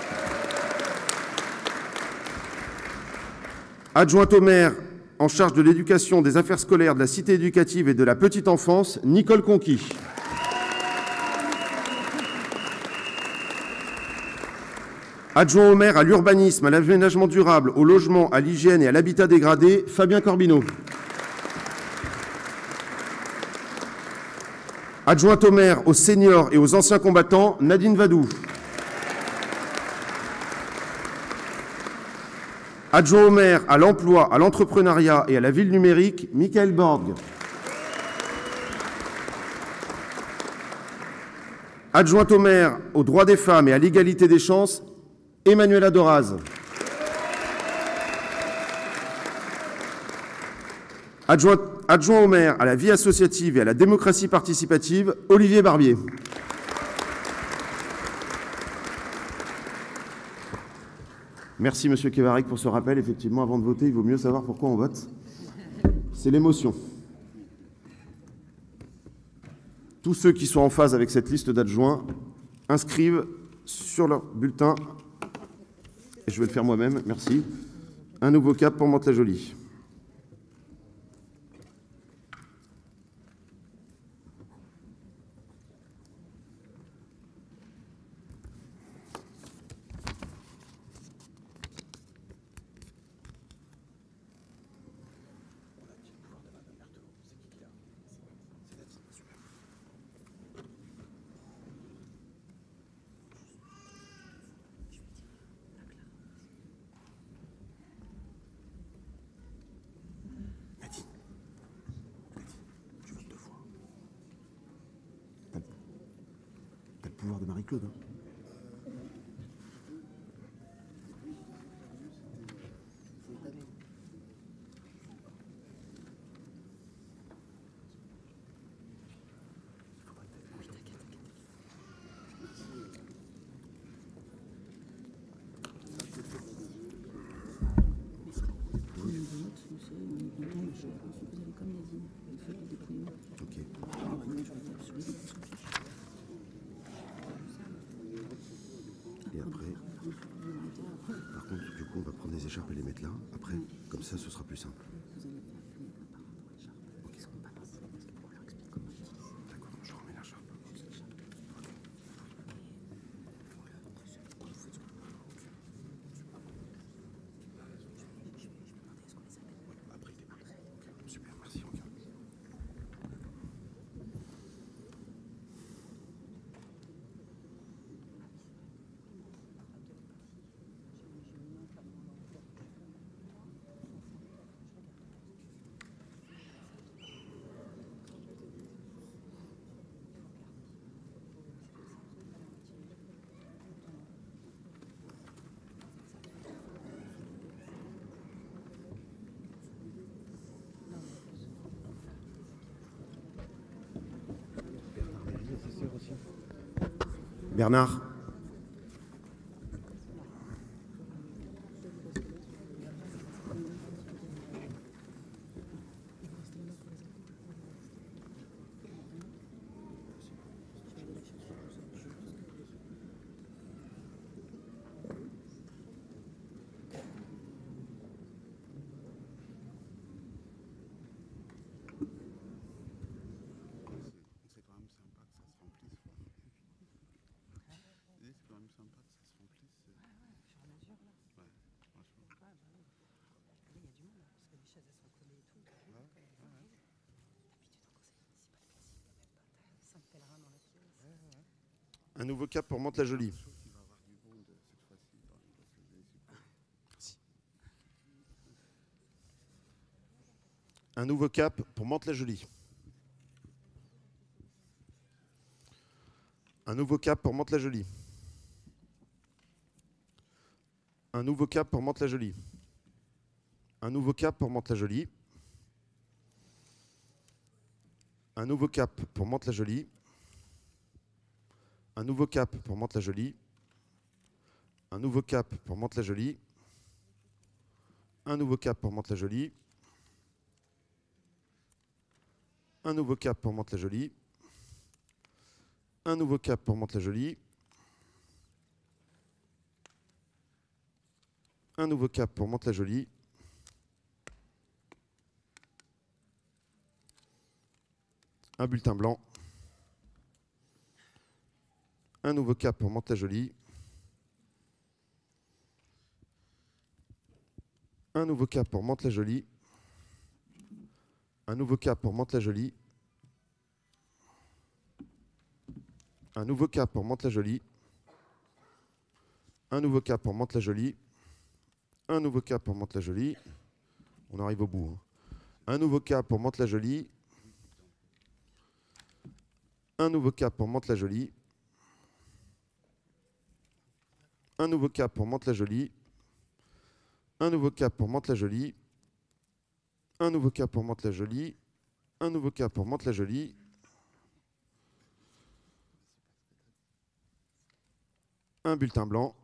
Adjointe au maire en charge de l'éducation, des affaires scolaires, de la cité éducative et de la petite enfance, Nicole Conqui. Adjoint au maire à l'urbanisme, à l'aménagement durable, au logement, à l'hygiène et à l'habitat dégradé, Fabien Corbineau. Adjointe au maire, aux seniors et aux anciens combattants, Nadine Vadou. Adjoint au maire, à l'emploi, à l'entrepreneuriat et à la ville numérique, Michael Borg. Adjointe au maire, aux droits des femmes et à l'égalité des chances, Emmanuela Doraz. Adjoint au maire à la vie associative et à la démocratie participative, Olivier Barbier. Merci, Monsieur Kevarek, pour ce rappel. Effectivement, avant de voter, il vaut mieux savoir pourquoi on vote. C'est l'émotion. Tous ceux qui sont en phase avec cette liste d'adjoints inscrivent sur leur bulletin, et je vais le faire moi-même, merci, un nouveau cap pour Mantes-la-Jolie. pouvoir de Marie-Claude. Hein. Et après, par contre, du coup, on va prendre les écharpes et les mettre là. Après, comme ça, ce sera plus simple. D'accord, je remets la charpe. Après, il est parti. Super, merci, regarde. Bernard. Un nouveau cap pour Mantes-la-Jolie. Un nouveau cap pour Mantes-la-Jolie. Un nouveau cap pour Mantes-la-Jolie. Un nouveau cap pour Mantes-la-Jolie. Un nouveau cap pour Mantes-la-Jolie. Un nouveau cap pour Mantes-la-Jolie. Un nouveau cap pour Mantes-la-Jolie. Un nouveau cap pour Mantes-la-Jolie. Un nouveau cap pour Mantes-la-Jolie. Un nouveau cap pour Mantes-la-Jolie. Un nouveau cap pour Mantes-la-Jolie. Un nouveau cap pour Mantes-la-Jolie. Un bulletin blanc. Un nouveau cap pour Mantes-la-Jolie. Un nouveau cap pour Mantes-la-Jolie. Un nouveau cap pour Mantes-la-Jolie. Un nouveau cap pour Mantes-la-Jolie. Un nouveau cap pour Mantes-la-Jolie. Un nouveau cap pour Mantes-la-Jolie. On arrive au bout. Hein. Un nouveau cap pour Mantes-la-Jolie. Un nouveau cap pour Mantes-la-Jolie. Un nouveau cap pour Mantes-la-Jolie. Un nouveau cap pour Mantes-la-Jolie. Un nouveau cap pour Mantes-la-Jolie. Un nouveau cap pour Mantes-la-Jolie. Un bulletin blanc.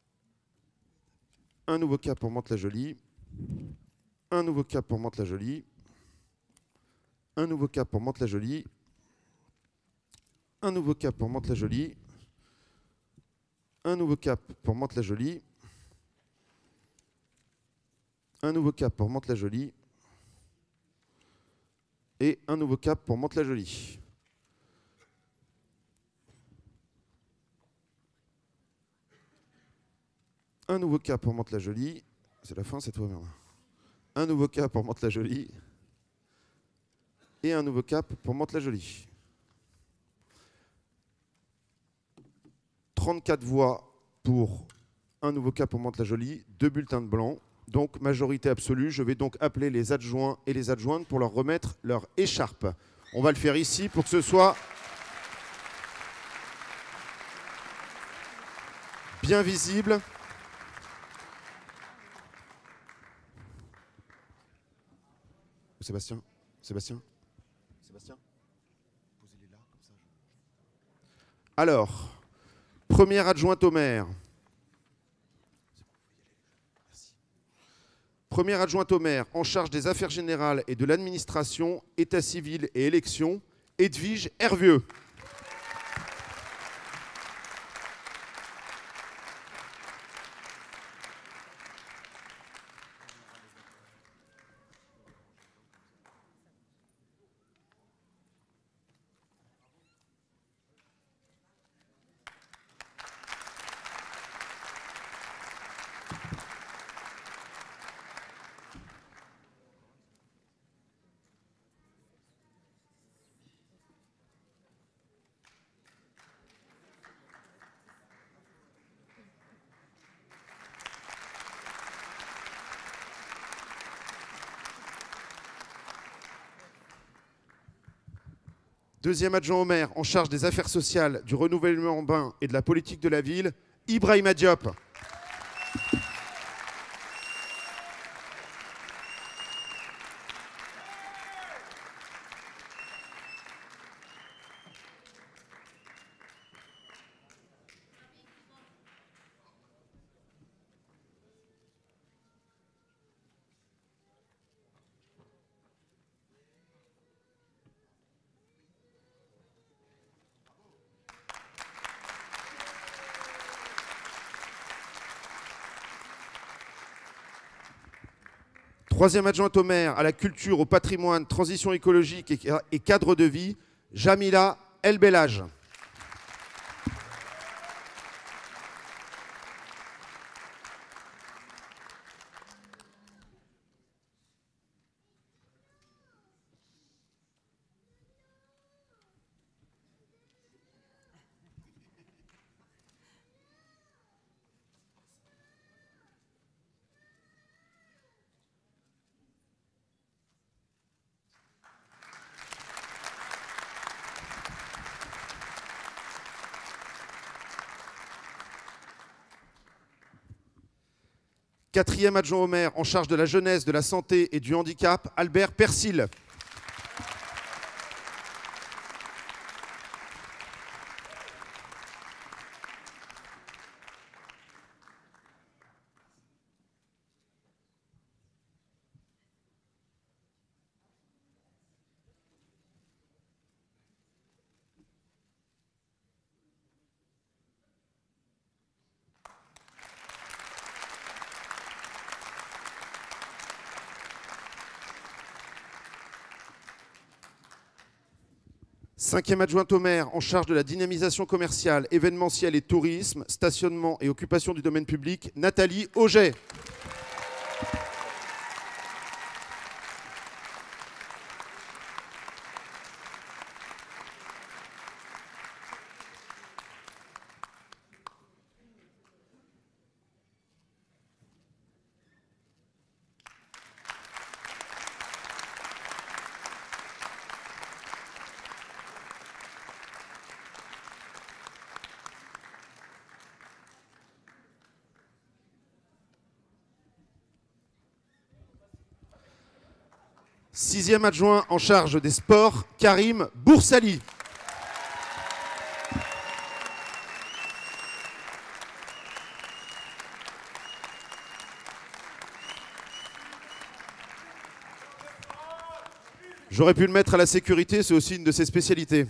Un nouveau cap pour Mantes-la-Jolie. Un nouveau cap pour Mantes-la-Jolie. Un nouveau cap pour Mantes-la-Jolie. Un nouveau cap pour Mantes-la-Jolie. Un nouveau cap pour Mantes-la-Jolie. Un nouveau cap pour Mantes-la-Jolie. Et un nouveau cap pour Mantes-la-Jolie. Un nouveau cap pour Mantes-la-Jolie. C'est la fin cette fois, merde. Un nouveau cap pour Mantes-la-Jolie. Et un nouveau cap pour Mantes-la-Jolie. 34 voix pour un nouveau cap pour Mantes-la-Jolie, 2 bulletins de blanc, donc majorité absolue. Je vais donc appeler les adjoints et les adjointes pour leur remettre leur écharpe. On va le faire ici pour que ce soit bien visible. Sébastien, Sébastien, Sébastien, posez-les là, comme ça. Alors, première adjointe au maire. Première adjointe au maire en charge des affaires générales et de l'administration, état civil et élections, Edwige Hervieux. Deuxième adjoint au maire en charge des affaires sociales, du renouvellement urbain et de la politique de la ville, Ibrahima Diop. Troisième adjointe au maire à la culture, au patrimoine, transition écologique et cadre de vie, Jamila El Bellage. Quatrième adjoint au maire en charge de la jeunesse, de la santé et du handicap, Albert Persil. Cinquième adjointe au maire en charge de la dynamisation commerciale, événementielle et tourisme, stationnement et occupation du domaine public, Nathalie Auget. Sixième adjoint en charge des sports, Karim Boursali. J'aurais pu le mettre à la sécurité, c'est aussi une de ses spécialités.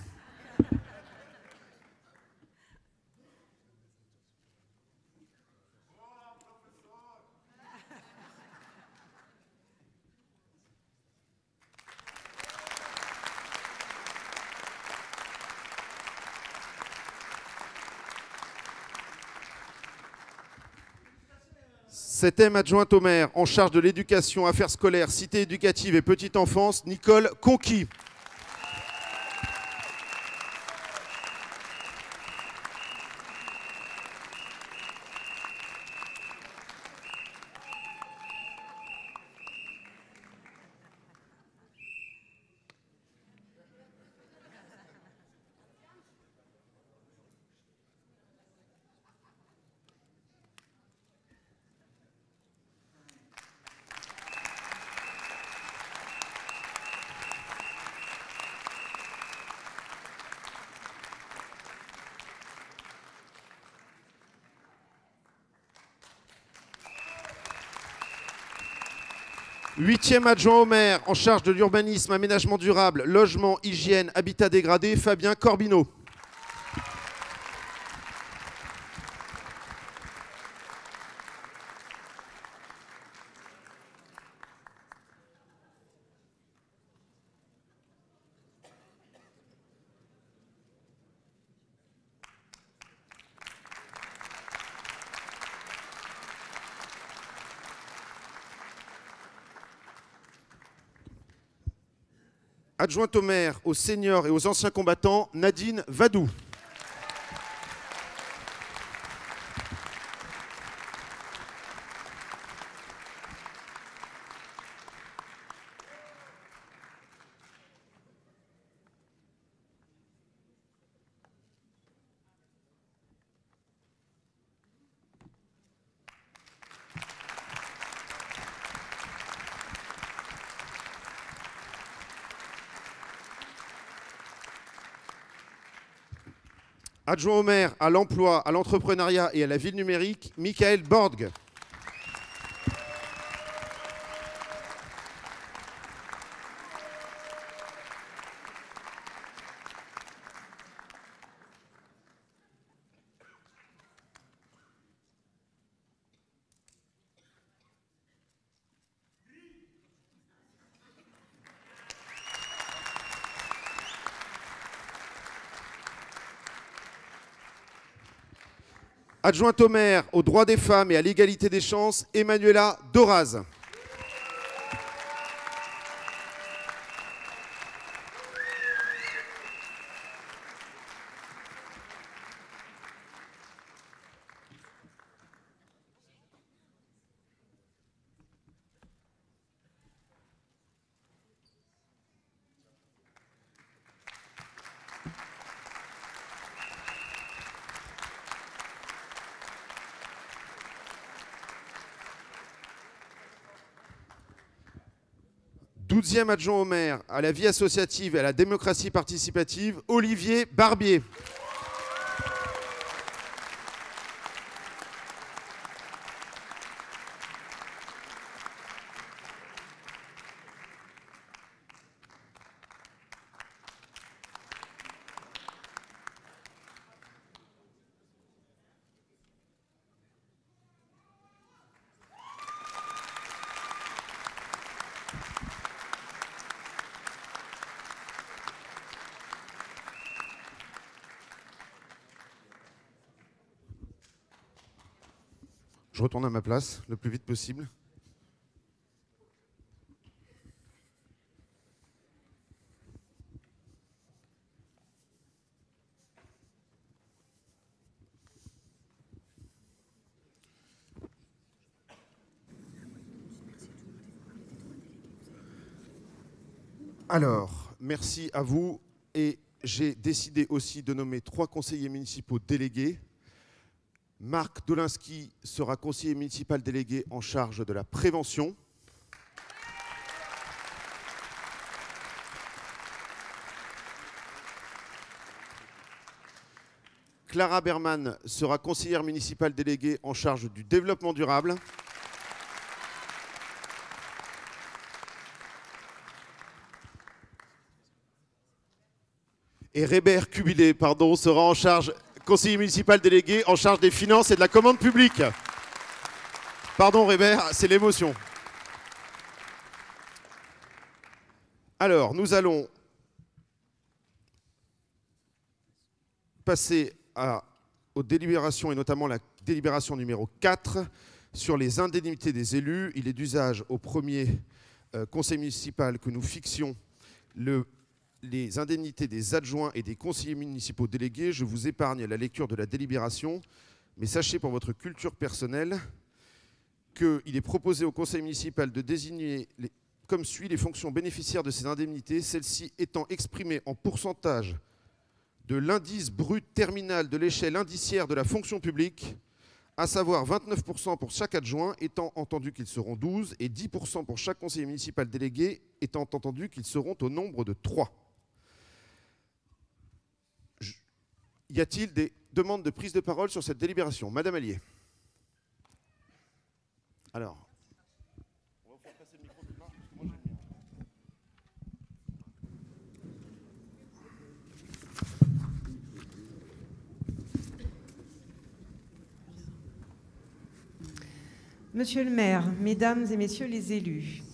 Septième adjointe au maire en charge de l'éducation, affaires scolaires, cité éducative et petite enfance, Nicole Conqui. 8e adjoint au maire en charge de l'urbanisme, aménagement durable, logement, hygiène, habitat dégradé, Fabien Corbineau. Adjointe au maire, aux seniors et aux anciens combattants, Nadine Vadou. Adjoint au maire, à l'emploi, à l'entrepreneuriat et à la ville numérique, Michael Borg. Adjointe au maire, aux droits des femmes et à l'égalité des chances, Emmanuela Doraz. Douzième adjoint au maire, à la vie associative et à la démocratie participative, Olivier Barbier. Je retourne à ma place le plus vite possible. Alors, merci à vous. Et j'ai décidé aussi de nommer 3 conseillers municipaux délégués. Marc Dolinski sera conseiller municipal délégué en charge de la prévention. Clara Berman sera conseillère municipale déléguée en charge du développement durable. Et Rébert Cubilé, sera en charge, conseiller municipal délégué en charge des finances et de la commande publique. Pardon Rébert, c'est l'émotion. Alors, nous allons passer aux délibérations, et notamment la délibération numéro 4 sur les indemnités des élus. Il est d'usage au premier conseil municipal que nous fixions les indemnités des adjoints et des conseillers municipaux délégués. Je vous épargne la lecture de la délibération, mais sachez pour votre culture personnelle qu'il est proposé au conseil municipal de désigner comme suit les fonctions bénéficiaires de ces indemnités, celles-ci étant exprimées en pourcentage de l'indice brut terminal de l'échelle indiciaire de la fonction publique, à savoir 29% pour chaque adjoint, étant entendu qu'ils seront 12, et 10% pour chaque conseiller municipal délégué, étant entendu qu'ils seront au nombre de 3. Y a-t-il des demandes de prise de parole sur cette délibération? Madame Allier. Alors, on va vous faire passer le micro plus tard. Monsieur le maire, mesdames et messieurs les élus,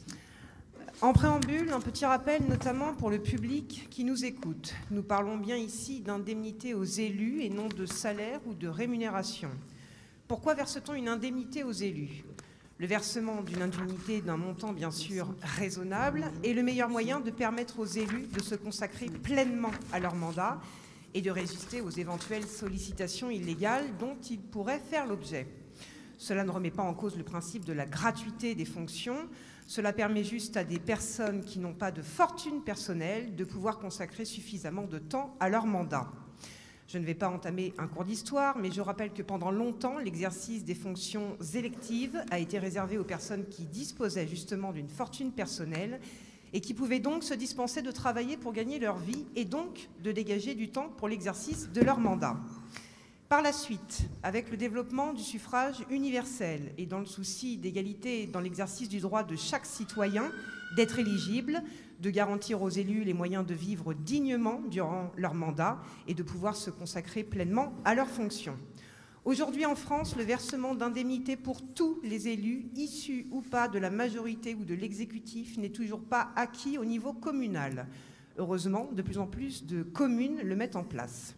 en préambule, un petit rappel notamment pour le public qui nous écoute. Nous parlons bien ici d'indemnité aux élus et non de salaire ou de rémunération. Pourquoi verse-t-on une indemnité aux élus ? Le versement d'une indemnité d'un montant bien sûr raisonnable est le meilleur moyen de permettre aux élus de se consacrer pleinement à leur mandat et de résister aux éventuelles sollicitations illégales dont ils pourraient faire l'objet. Cela ne remet pas en cause le principe de la gratuité des fonctions. Cela permet juste à des personnes qui n'ont pas de fortune personnelle de pouvoir consacrer suffisamment de temps à leur mandat. Je ne vais pas entamer un cours d'histoire, mais je rappelle que pendant longtemps, l'exercice des fonctions électives a été réservé aux personnes qui disposaient justement d'une fortune personnelle et qui pouvaient donc se dispenser de travailler pour gagner leur vie et donc de dégager du temps pour l'exercice de leur mandat. Par la suite, avec le développement du suffrage universel et dans le souci d'égalité dans l'exercice du droit de chaque citoyen d'être éligible, de garantir aux élus les moyens de vivre dignement durant leur mandat et de pouvoir se consacrer pleinement à leurs fonctions. Aujourd'hui en France, le versement d'indemnités pour tous les élus, issus ou pas de la majorité ou de l'exécutif, n'est toujours pas acquis au niveau communal. Heureusement, de plus en plus de communes le mettent en place.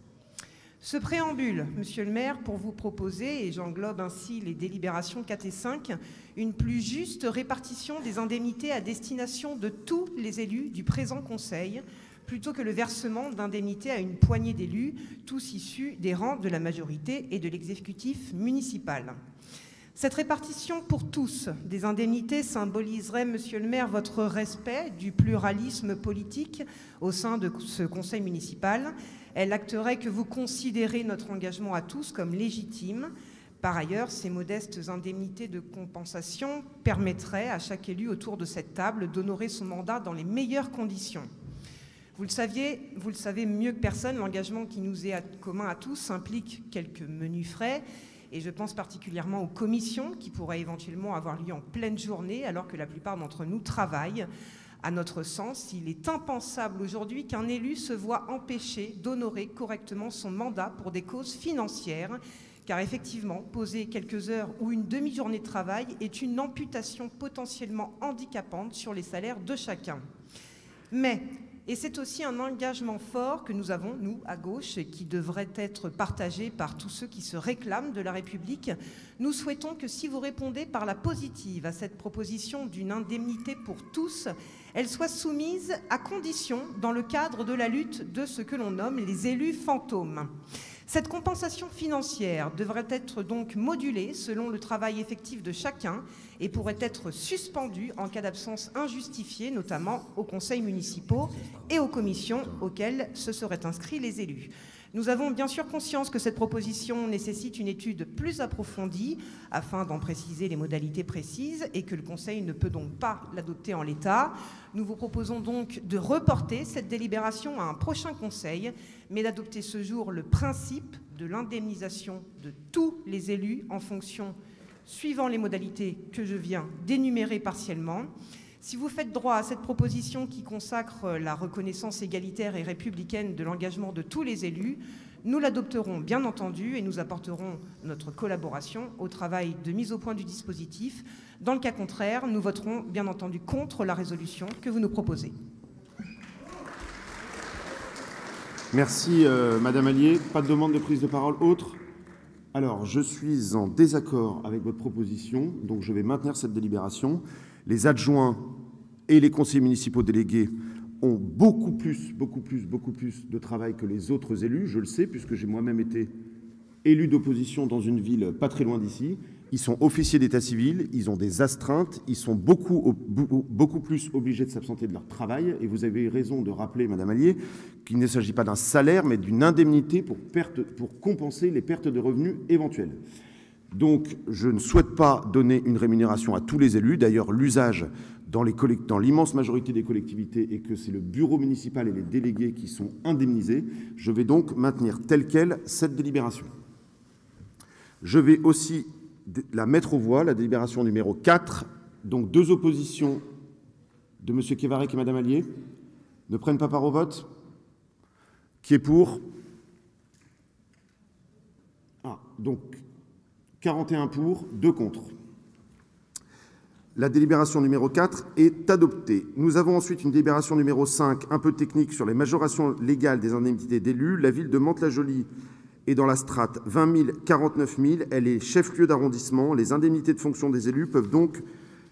Ce préambule, monsieur le maire, pour vous proposer, et j'englobe ainsi les délibérations 4 et 5, une plus juste répartition des indemnités à destination de tous les élus du présent Conseil, plutôt que le versement d'indemnités à une poignée d'élus, tous issus des rangs de la majorité et de l'exécutif municipal. Cette répartition pour tous des indemnités symboliserait, monsieur le maire, votre respect du pluralisme politique au sein de ce conseil municipal. Elle acterait que vous considérez notre engagement à tous comme légitime. Par ailleurs, ces modestes indemnités de compensation permettraient à chaque élu autour de cette table d'honorer son mandat dans les meilleures conditions. Vous le savez mieux que personne, l'engagement qui nous est commun à tous implique quelques menus frais, et je pense particulièrement aux commissions qui pourraient éventuellement avoir lieu en pleine journée alors que la plupart d'entre nous travaillent. À notre sens, il est impensable aujourd'hui qu'un élu se voit empêché d'honorer correctement son mandat pour des causes financières, car effectivement, poser quelques heures ou une demi-journée de travail est une amputation potentiellement handicapante sur les salaires de chacun. Mais, et c'est aussi un engagement fort que nous avons, nous, à gauche, et qui devrait être partagé par tous ceux qui se réclament de la République, nous souhaitons que si vous répondez par la positive à cette proposition d'une indemnité pour tous, elle soit soumise à condition dans le cadre de la lutte de ce que l'on nomme les élus fantômes. Cette compensation financière devrait être donc modulée selon le travail effectif de chacun et pourrait être suspendue en cas d'absence injustifiée, notamment aux conseils municipaux et aux commissions auxquelles se seraient inscrits les élus. Nous avons bien sûr conscience que cette proposition nécessite une étude plus approfondie afin d'en préciser les modalités précises et que le Conseil ne peut donc pas l'adopter en l'état. Nous vous proposons donc de reporter cette délibération à un prochain Conseil, mais d'adopter ce jour le principe de l'indemnisation de tous les élus en fonction, suivant les modalités que je viens d'énumérer partiellement. Si vous faites droit à cette proposition qui consacre la reconnaissance égalitaire et républicaine de l'engagement de tous les élus, nous l'adopterons bien entendu et nous apporterons notre collaboration au travail de mise au point du dispositif. Dans le cas contraire, nous voterons bien entendu contre la résolution que vous nous proposez. Merci Madame Allier. Pas de demande de prise de parole autre ? Alors, je suis en désaccord avec votre proposition, donc je vais maintenir cette délibération. Les adjoints et les conseillers municipaux délégués ont beaucoup plus de travail que les autres élus, je le sais, puisque j'ai moi-même été élu d'opposition dans une ville pas très loin d'ici. Ils sont officiers d'état civil, ils ont des astreintes, ils sont beaucoup plus obligés de s'absenter de leur travail. Et vous avez raison de rappeler, Madame Allier, qu'il ne s'agit pas d'un salaire, mais d'une indemnité pour compenser les pertes de revenus éventuelles. Donc, je ne souhaite pas donner une rémunération à tous les élus. D'ailleurs, l'usage dans l'immense majorité des collectivités est que c'est le bureau municipal et les délégués qui sont indemnisés. Je vais donc maintenir telle quelle cette délibération. Je vais aussi la mettre aux voix, la délibération numéro 4. Donc, 2 oppositions de M. Kévarec et Mme Allier ne prennent pas part au vote. Qui est pour ? Donc, 41 pour, 2 contre. La délibération numéro 4 est adoptée. Nous avons ensuite une délibération numéro 5, un peu technique, sur les majorations légales des indemnités d'élus. La ville de Mantes-la-Jolie est dans la strate 20 000, 49 000. Elle est chef-lieu d'arrondissement. Les indemnités de fonction des élus peuvent donc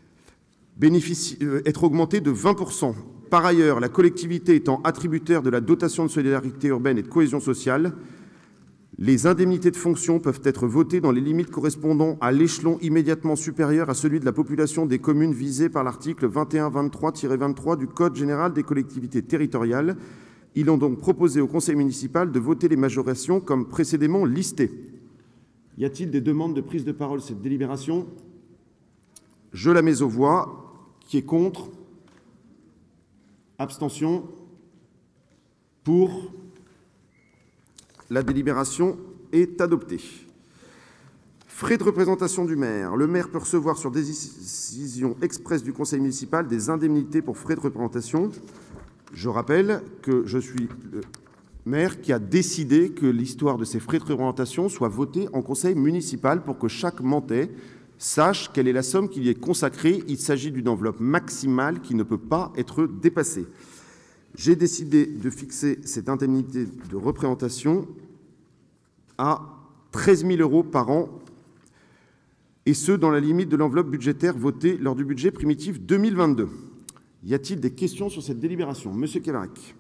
être augmentées de 20%. Par ailleurs, la collectivité étant attributaire de la dotation de solidarité urbaine et de cohésion sociale, les indemnités de fonction peuvent être votées dans les limites correspondant à l'échelon immédiatement supérieur à celui de la population des communes visées par l'article 2123-23 du Code général des collectivités territoriales. Ils ont donc proposé au conseil municipal de voter les majorations comme précédemment listées. Y a-t-il des demandes de prise de parole sur cette délibération? Je la mets aux voix. Qui est contre? Abstention? Pour? La délibération est adoptée. Frais de représentation du maire. Le maire peut recevoir sur décision expresse du conseil municipal des indemnités pour frais de représentation. Je rappelle que je suis le maire qui a décidé que l'histoire de ces frais de représentation soit votée en conseil municipal pour que chaque Mantais sache quelle est la somme qui y est consacrée. Il s'agit d'une enveloppe maximale qui ne peut pas être dépassée. J'ai décidé de fixer cette indemnité de représentation à 13 000 € par an, et ce, dans la limite de l'enveloppe budgétaire votée lors du budget primitif 2022. Y a-t-il des questions sur cette délibération? Monsieur Kevarec.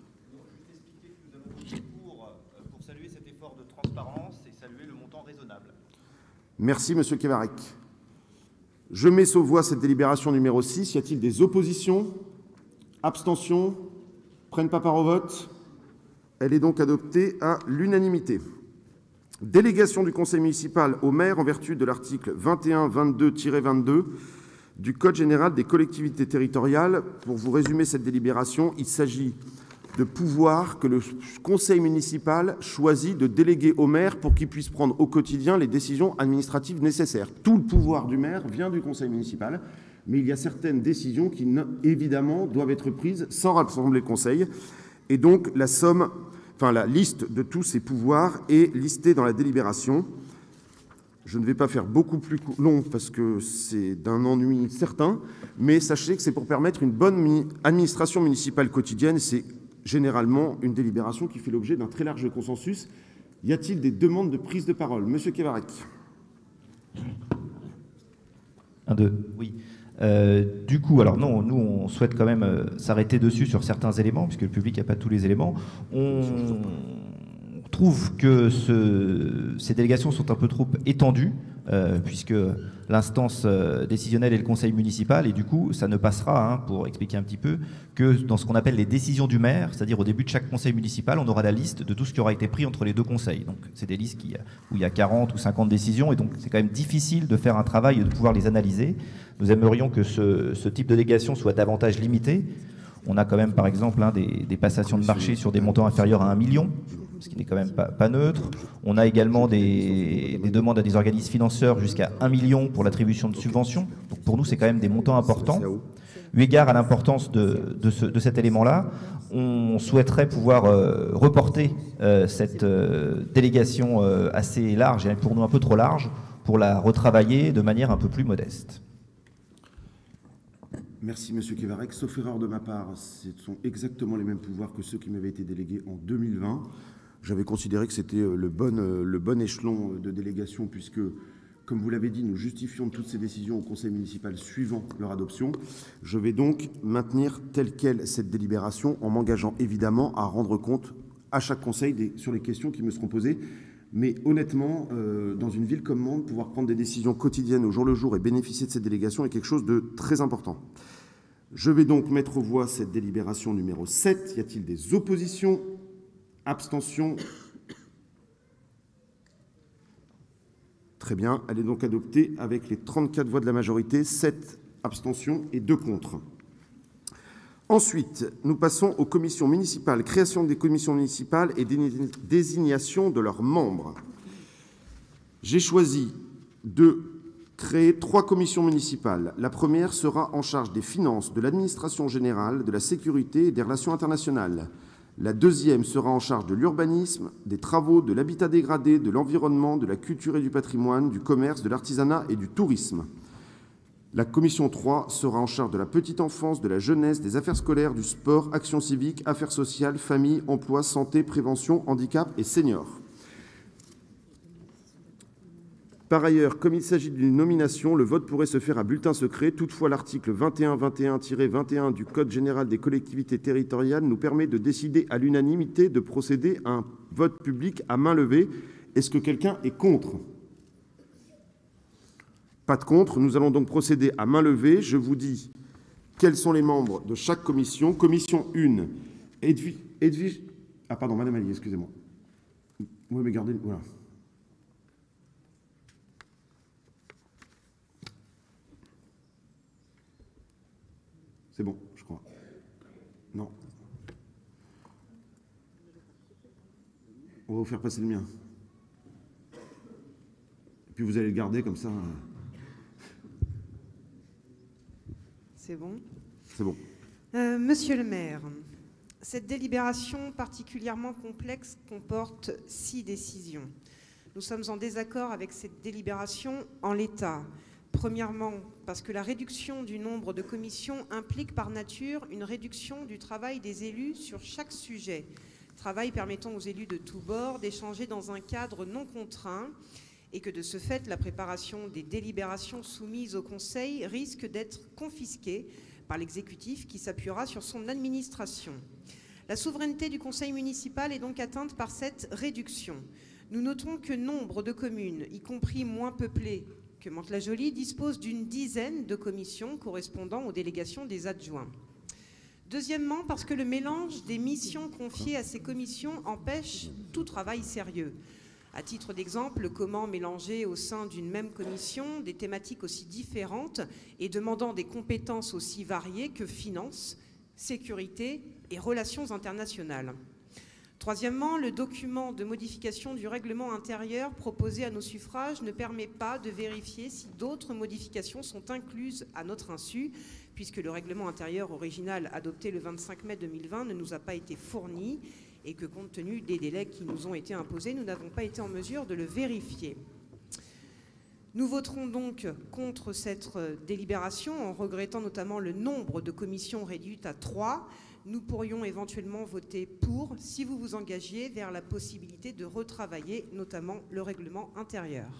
Pour saluer cet effort de transparence et saluer le montant raisonnable. Merci, monsieur Kevarec. Je mets aux voix cette délibération numéro 6. Y a-t-il des oppositions? Abstentions? Prennent pas part au vote? Elle est donc adoptée à l'unanimité. Délégation du conseil municipal au maire en vertu de l'article 2122-22 du Code général des collectivités territoriales. Pour vous résumer cette délibération, il s'agit de pouvoir que le conseil municipal choisit de déléguer au maire pour qu'il puisse prendre au quotidien les décisions administratives nécessaires. Tout le pouvoir du maire vient du conseil municipal, mais il y a certaines décisions qui, évidemment, doivent être prises sans rassembler le conseil. Et donc, la liste de tous ces pouvoirs est listée dans la délibération. Je ne vais pas faire beaucoup plus long parce que c'est d'un ennui certain, mais sachez que c'est pour permettre une bonne administration municipale quotidienne. C'est généralement une délibération qui fait l'objet d'un très large consensus. Y a-t-il des demandes de prise de parole? Monsieur Kevarec. 1, 2, oui. Du coup, alors non, nous on souhaite quand même s'arrêter dessus sur certains éléments, puisque le public n'a pas tous les éléments. On trouve que ces délégations sont un peu trop étendues, puisque l'instance décisionnelle est le conseil municipal, et du coup, ça ne passera, pour expliquer un petit peu, que dans ce qu'on appelle les décisions du maire, c'est-à-dire au début de chaque conseil municipal, on aura la liste de tout ce qui aura été pris entre les deux conseils. Donc, c'est des listes où il y a 40 ou 50 décisions, et donc c'est quand même difficile de faire un travail et de pouvoir les analyser. Nous aimerions que ce type de délégation soit davantage limité. On a quand même, par exemple, des passations de marché sur des montants inférieurs à 1 million, ce qui n'est quand même pas neutre. On a également des demandes à des organismes financeurs jusqu'à 1 million pour l'attribution de subventions. Donc pour nous, c'est quand même des montants importants. Eu égard à l'importance de cet élément-là, on souhaiterait pouvoir reporter cette délégation assez large, et pour nous un peu trop large, pour la retravailler de manière un peu plus modeste. Merci, monsieur Kevarec. Sauf erreur de ma part, ce sont exactement les mêmes pouvoirs que ceux qui m'avaient été délégués en 2020. J'avais considéré que c'était le bon échelon de délégation, puisque, comme vous l'avez dit, nous justifions toutes ces décisions au conseil municipal suivant leur adoption. Je vais donc maintenir telle quelle cette délibération, en m'engageant évidemment à rendre compte à chaque conseil sur les questions qui me seront posées. Mais honnêtement, dans une ville comme Mantes, pouvoir prendre des décisions quotidiennes au jour le jour et bénéficier de cette délégation est quelque chose de très important. Je vais donc mettre aux voix cette délibération numéro 7. Y a-t-il des oppositions? Abstentions? Très bien. Elle est donc adoptée avec les 34 voix de la majorité, 7 abstentions et 2 contre. Ensuite, nous passons aux commissions municipales, création des commissions municipales et désignation de leurs membres. J'ai choisi de créer 3 commissions municipales. La première sera en charge des finances, de l'administration générale, de la sécurité et des relations internationales. La deuxième sera en charge de l'urbanisme, des travaux, de l'habitat dégradé, de l'environnement, de la culture et du patrimoine, du commerce, de l'artisanat et du tourisme. La commission 3 sera en charge de la petite enfance, de la jeunesse, des affaires scolaires, du sport, action civique, affaires sociales, famille, emploi, santé, prévention, handicap et seniors. Par ailleurs, comme il s'agit d'une nomination, le vote pourrait se faire à bulletin secret. Toutefois, l'article 2121-21 du Code général des collectivités territoriales nous permet de décider à l'unanimité de procéder à un vote public à main levée. Est-ce que quelqu'un est contre ? Pas de contre. Nous allons donc procéder à main levée. Je vous dis quels sont les membres de chaque commission. Commission 1, Edwige... Ah pardon, Madame Allier, excusez-moi. Oui, mais gardez... Voilà. C'est bon, je crois. Non. On va vous faire passer le mien. Et puis vous allez le garder comme ça. C'est bon ? C'est bon. Monsieur le maire, cette délibération particulièrement complexe comporte 6 décisions. Nous sommes en désaccord avec cette délibération en l'état. Premièrement, parce que la réduction du nombre de commissions implique par nature une réduction du travail des élus sur chaque sujet. Travail permettant aux élus de tous bords d'échanger dans un cadre non contraint et que de ce fait, la préparation des délibérations soumises au Conseil risque d'être confisquée par l'exécutif qui s'appuiera sur son administration. La souveraineté du Conseil municipal est donc atteinte par cette réduction. Nous notons que nombre de communes, y compris moins peuplées que Mantes-la-Jolie, dispose d'une dizaine de commissions correspondant aux délégations des adjoints. Deuxièmement, parce que le mélange des missions confiées à ces commissions empêche tout travail sérieux. À titre d'exemple, comment mélanger au sein d'une même commission des thématiques aussi différentes et demandant des compétences aussi variées que finances, sécurité et relations internationales. Troisièmement, le document de modification du règlement intérieur proposé à nos suffrages ne permet pas de vérifier si d'autres modifications sont incluses à notre insu, puisque le règlement intérieur original adopté le 25 mai 2020 ne nous a pas été fourni et que compte tenu des délais qui nous ont été imposés, nous n'avons pas été en mesure de le vérifier. Nous voterons donc contre cette délibération en regrettant notamment le nombre de commissions réduites à 3. Nous pourrions éventuellement voter pour si vous vous engagiez vers la possibilité de retravailler notamment le règlement intérieur.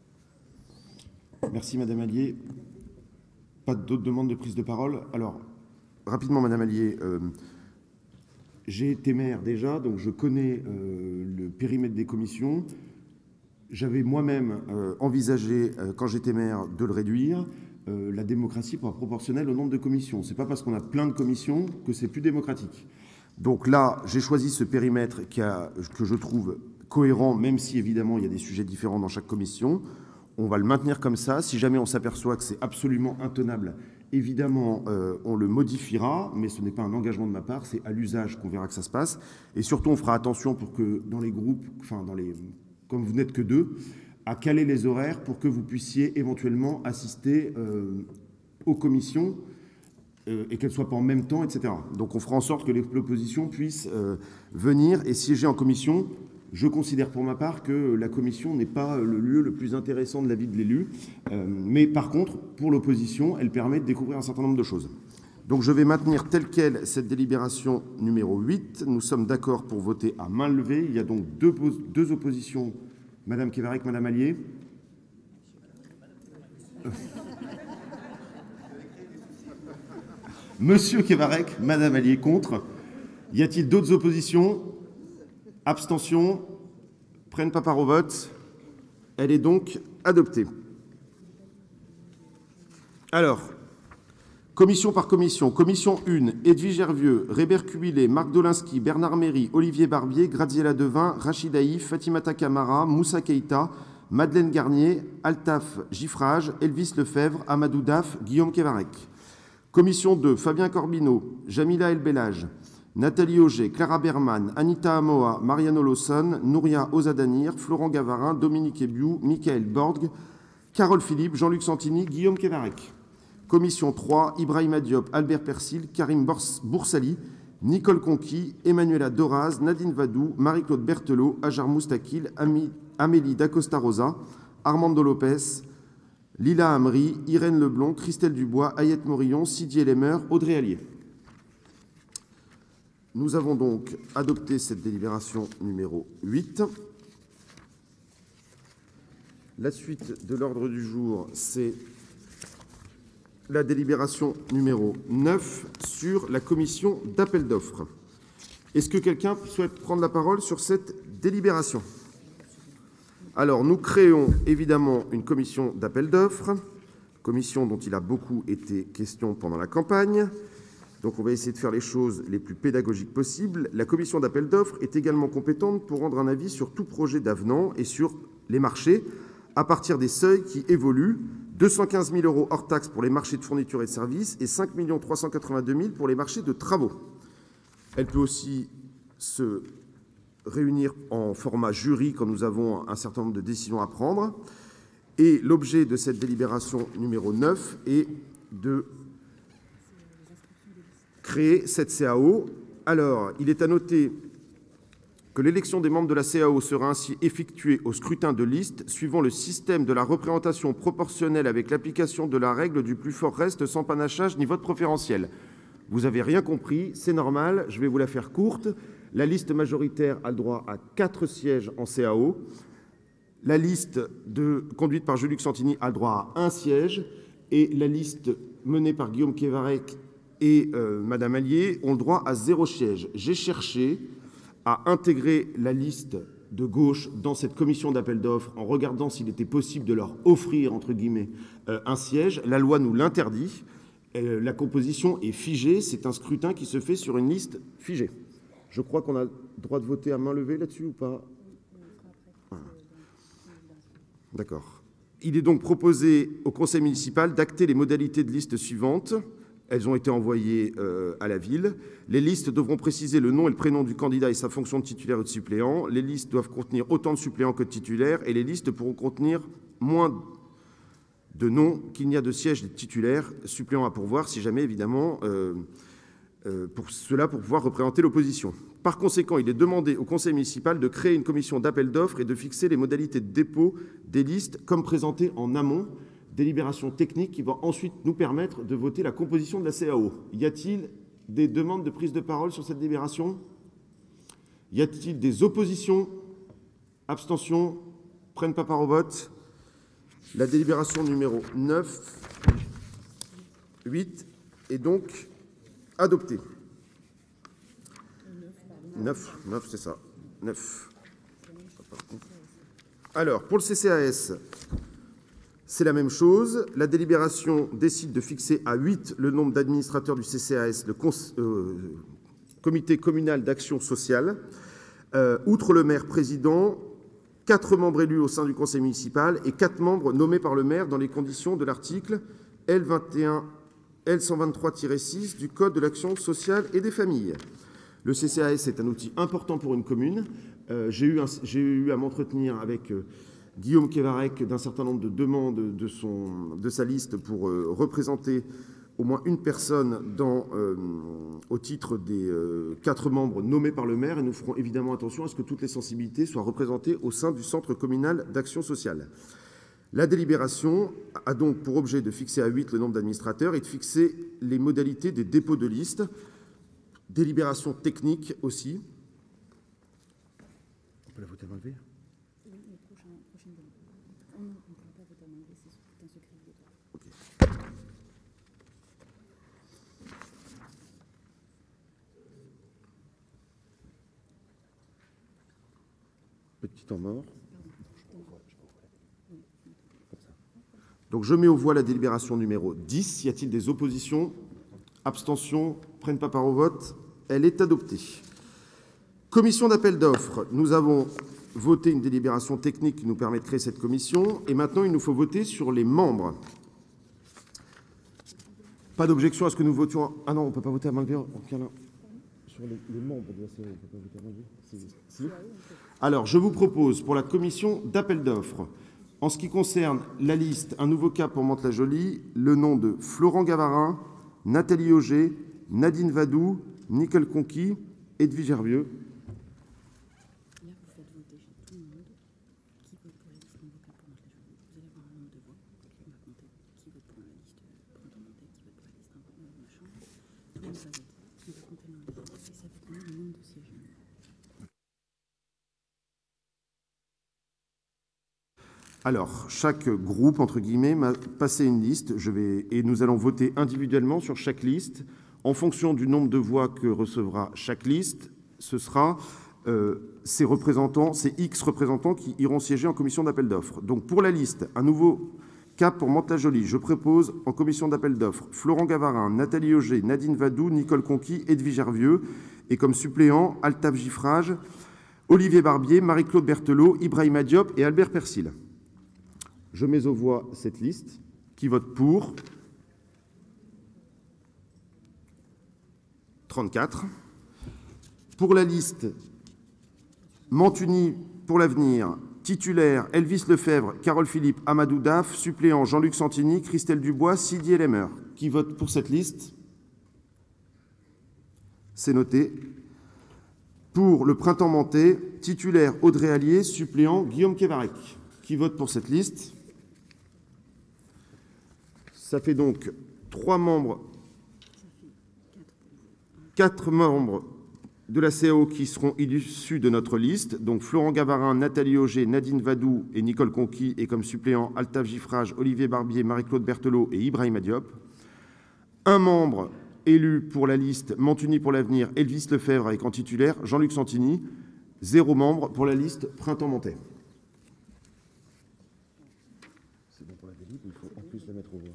Merci Madame Allier. Pas d'autres demandes de prise de parole. Alors, rapidement Madame Allier, j'ai été maire déjà, donc je connais le périmètre des commissions. J'avais moi-même envisagé, quand j'étais maire, de le réduire. La démocratie pour proportionnelle au nombre de commissions. Ce n'est pas parce qu'on a plein de commissions que c'est plus démocratique. Donc là, j'ai choisi ce périmètre que je trouve cohérent, même si évidemment il y a des sujets différents dans chaque commission. On va le maintenir comme ça. Si jamais on s'aperçoit que c'est absolument intenable, évidemment, on le modifiera, mais ce n'est pas un engagement de ma part, c'est à l'usage qu'on verra que ça se passe. Et surtout, on fera attention pour que dans les groupes, comme vous n'êtes que 2, à caler les horaires pour que vous puissiez éventuellement assister aux commissions et qu'elles ne soient pas en même temps, etc. Donc on fera en sorte que l'opposition puisse venir et siéger en commission. Je considère pour ma part que la commission n'est pas le lieu le plus intéressant de la vie de l'élu, mais par contre, pour l'opposition, elle permet de découvrir un certain nombre de choses. Donc je vais maintenir telle quelle cette délibération numéro 8. Nous sommes d'accord pour voter à main levée. Il y a donc deux oppositions. Madame Kévarec, Madame Allier. Monsieur Kévarec, Madame Allier contre. Y a-t-il d'autres oppositions? Abstention? Prennent pas part au vote. Elle est donc adoptée. Alors, commission par commission. Commission 1, Edwige Hervieux, Rébert Cubillet, Marc Dolinski, Bernard Méry, Olivier Barbier, Graziella Devin, Rachid Haïf, Fatimata Camara, Moussa Keïta, Madeleine Garnier, Altaf Giffrage, Elvis Lefebvre, Amadou Daf, Guillaume Kévarec. Commission 2, Fabien Corbineau, Jamila El Bellage, Nathalie Auger, Clara Berman, Anita Amoa, Mariano Lawson, Nouria Ozadanir, Florent Gavarin, Dominique Ebiou, Michael Borg, Carole Philippe, Jean-Luc Santini, Guillaume Kévarec. Commission 3, Ibrahima Diop, Albert Persil, Karim Boursali, Nicole Conqui, Emmanuela Doraz, Nadine Vadou, Marie-Claude Berthelot, Ajar Moustakil, Amélie Dacosta Rosa, Armando Lopez, Lila Amri, Irène Leblond, Christelle Dubois, Ayette Morillon, Sidi Ellemer, Audrey Allier. Nous avons donc adopté cette délibération numéro 8. La suite de l'ordre du jour, c'est la délibération numéro 9 sur la commission d'appel d'offres. Est-ce que quelqu'un souhaite prendre la parole sur cette délibération? Alors, nous créons évidemment une commission d'appel d'offres, commission dont il a beaucoup été question pendant la campagne. Donc, on va essayer de faire les choses les plus pédagogiques possibles. La commission d'appel d'offres est également compétente pour rendre un avis sur tout projet d'avenant et sur les marchés à partir des seuils qui évoluent, 215 000 € hors taxes pour les marchés de fournitures et de services et 5 382 000 pour les marchés de travaux. Elle peut aussi se réunir en format jury quand nous avons un certain nombre de décisions à prendre. Et l'objet de cette délibération numéro 9 est de créer cette CAO. Alors, il est à noter que l'élection des membres de la CAO sera ainsi effectuée au scrutin de liste suivant le système de la représentation proportionnelle avec l'application de la règle du plus fort reste sans panachage ni vote préférentiel. Vous n'avez rien compris, c'est normal, je vais vous la faire courte. La liste majoritaire a le droit à 4 sièges en CAO. La liste conduite par Jean-Luc Santini a le droit à 1 siège. Et la liste menée par Guillaume Kévarec et Madame Allier ont le droit à 0 siège. J'ai cherché à intégrer la liste de gauche dans cette commission d'appel d'offres en regardant s'il était possible de leur offrir, entre guillemets, un siège. La loi nous l'interdit. La composition est figée. C'est un scrutin qui se fait sur une liste figée. Je crois qu'on a le droit de voter à main levée là-dessus ou pas? Voilà. D'accord. Il est donc proposé au conseil municipal d'acter les modalités de liste suivantes. Elles ont été envoyées à la ville. Les listes devront préciser le nom et le prénom du candidat et sa fonction de titulaire ou de suppléant. Les listes doivent contenir autant de suppléants que de titulaires et les listes pourront contenir moins de noms qu'il n'y a de sièges de titulaires, suppléants à pourvoir si jamais, évidemment, pour pouvoir représenter l'opposition. Par conséquent, il est demandé au conseil municipal de créer une commission d'appel d'offres et de fixer les modalités de dépôt des listes comme présentées en amont. Délibération technique qui va ensuite nous permettre de voter la composition de la CAO. Y a-t-il des demandes de prise de parole sur cette délibération? Y a-t-il des oppositions? Abstentions? Prennent pas part au vote? La délibération numéro 8 est donc adoptée. 9, c'est ça. 9. Alors, pour le CCAS, c'est la même chose. La délibération décide de fixer à 8 le nombre d'administrateurs du CCAS, le comité communal d'action sociale. Outre le maire président, 4 membres élus au sein du conseil municipal et 4 membres nommés par le maire dans les conditions de l'article L123-6 du Code de l'action sociale et des familles. Le CCAS est un outil important pour une commune. J'ai eu à m'entretenir avec Guillaume Kévarec d'un certain nombre de demandes de sa liste pour représenter au moins une personne au titre des 4 membres nommés par le maire, et nous ferons évidemment attention à ce que toutes les sensibilités soient représentées au sein du Centre communal d'action sociale. La délibération a donc pour objet de fixer à 8 le nombre d'administrateurs et de fixer les modalités des dépôts de liste. Délibération technique aussi. On peut la voter à main levée ? Petit temps mort. Donc je mets aux voix la délibération numéro 10. Y a-t-il des oppositions? Abstentions? Prennent pas part au vote? Elle est adoptée. Commission d'appel d'offres. Nous avons voté une délibération technique qui nous permet de créer cette commission. Et maintenant, il nous faut voter sur les membres. Pas d'objection à ce que nous votions... Ah non, on ne peut pas voter à main levée. Sur les membres de la CAO, on ne peut pas voter à main levée. Si. Alors, je vous propose pour la commission d'appel d'offres, en ce qui concerne la liste, un nouveau cas pour Mantes-la-Jolie, le nom de Florent Gavarin, Nathalie Auger, Nadine Vadou, Nicole Conqui, Edwige Hervieux. Là, vous faites voter chez tout le monde qui vote pour la liste convocale pour Mantes-la-Jolie. Vous allez avoir un nombre de voix. Alors, chaque groupe, entre guillemets, m'a passé une liste, et nous allons voter individuellement sur chaque liste. En fonction du nombre de voix que recevra chaque liste, ce sera ces X représentants qui iront siéger en commission d'appel d'offres. Donc, pour la liste, un nouveau cap pour Mantes-la-Jolie. Je propose en commission d'appel d'offres Florent Gavarin, Nathalie Auger, Nadine Vadou, Nicole Conquy, Edwige Hervieux, et comme suppléant, Altaf Giffrage, Olivier Barbier, Marie-Claude Berthelot, Ibrahima Diop et Albert Persil. Je mets aux voix cette liste. Qui vote pour? 34. Pour la liste Mantes-Unis pour l'avenir, titulaire Elvis Lefebvre, Carole Philippe, Amadou Daf, suppléant Jean-Luc Santini, Christelle Dubois, Sidi Elemer. Qui vote pour cette liste? C'est noté. Pour le Printemps Mentais, titulaire Audrey Allier, suppléant Guillaume Kévarec. Qui vote pour cette liste? Ça fait donc 4 membres de la CAO qui seront issus de notre liste, donc Florent Gavarin, Nathalie Auger, Nadine Vadou et Nicole Conquy, et comme suppléant Altaf Giffrage, Olivier Barbier, Marie-Claude Berthelot et Ibrahima Diop. Un membre élu pour la liste Mantes-Unis pour l'avenir, Elvis Lefebvre, avec en titulaire Jean-Luc Santini. 0 membre pour la liste Printemps Mentais. C'est bon pour la délite, il faut en plus la mettre au voix.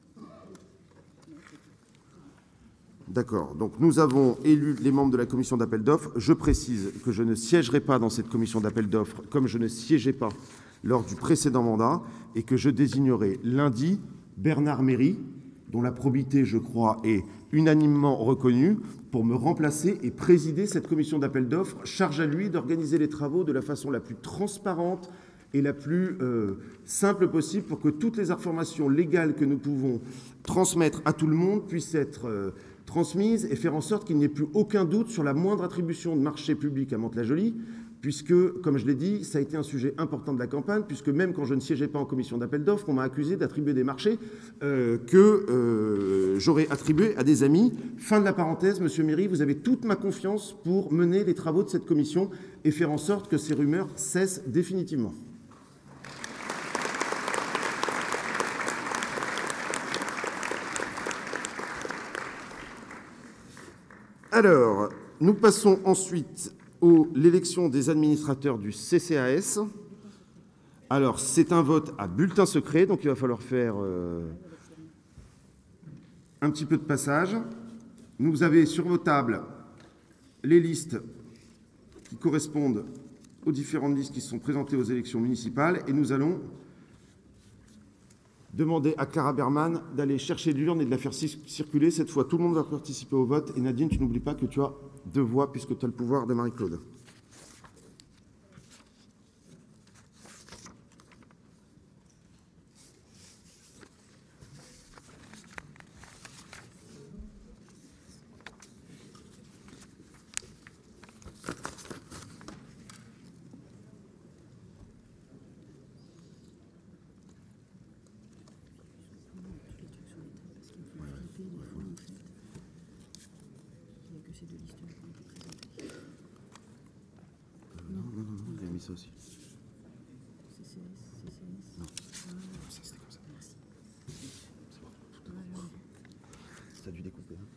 D'accord. Donc, nous avons élu les membres de la commission d'appel d'offres. Je précise que je ne siégerai pas dans cette commission d'appel d'offres comme je ne siégeais pas lors du précédent mandat et que je désignerai lundi Bernard Méry, dont la probité, je crois, est unanimement reconnue, pour me remplacer et présider cette commission d'appel d'offres. Charge à lui d'organiser les travaux de la façon la plus transparente et la plus simple possible pour que toutes les informations légales que nous pouvons transmettre à tout le monde puissent être transmises et faire en sorte qu'il n'y ait plus aucun doute sur la moindre attribution de marché public à Mantes-la-Jolie, puisque, comme je l'ai dit, ça a été un sujet important de la campagne, puisque même quand je ne siégeais pas en commission d'appel d'offres, on m'a accusé d'attribuer des marchés que j'aurais attribués à des amis. Fin de la parenthèse, Monsieur Méry, vous avez toute ma confiance pour mener les travaux de cette commission et faire en sorte que ces rumeurs cessent définitivement. Alors, nous passons ensuite à l'élection des administrateurs du CCAS. Alors, c'est un vote à bulletin secret, donc il va falloir faire un petit peu de passage. Vous avez sur vos tables les listes qui correspondent aux différentes listes qui sont présentées aux élections municipales, et nous allons demander à Clara Berman d'aller chercher l'urne et de la faire circuler. Cette fois, tout le monde va participer au vote. Et Nadine, tu n'oublies pas que tu as 2 voix puisque tu as le pouvoir de Marie-Claude. Ça aussi. Non. Ça, c'était comme ça. Merci. C'est bon. Tout à l'heure. Ça a dû découper. Hein.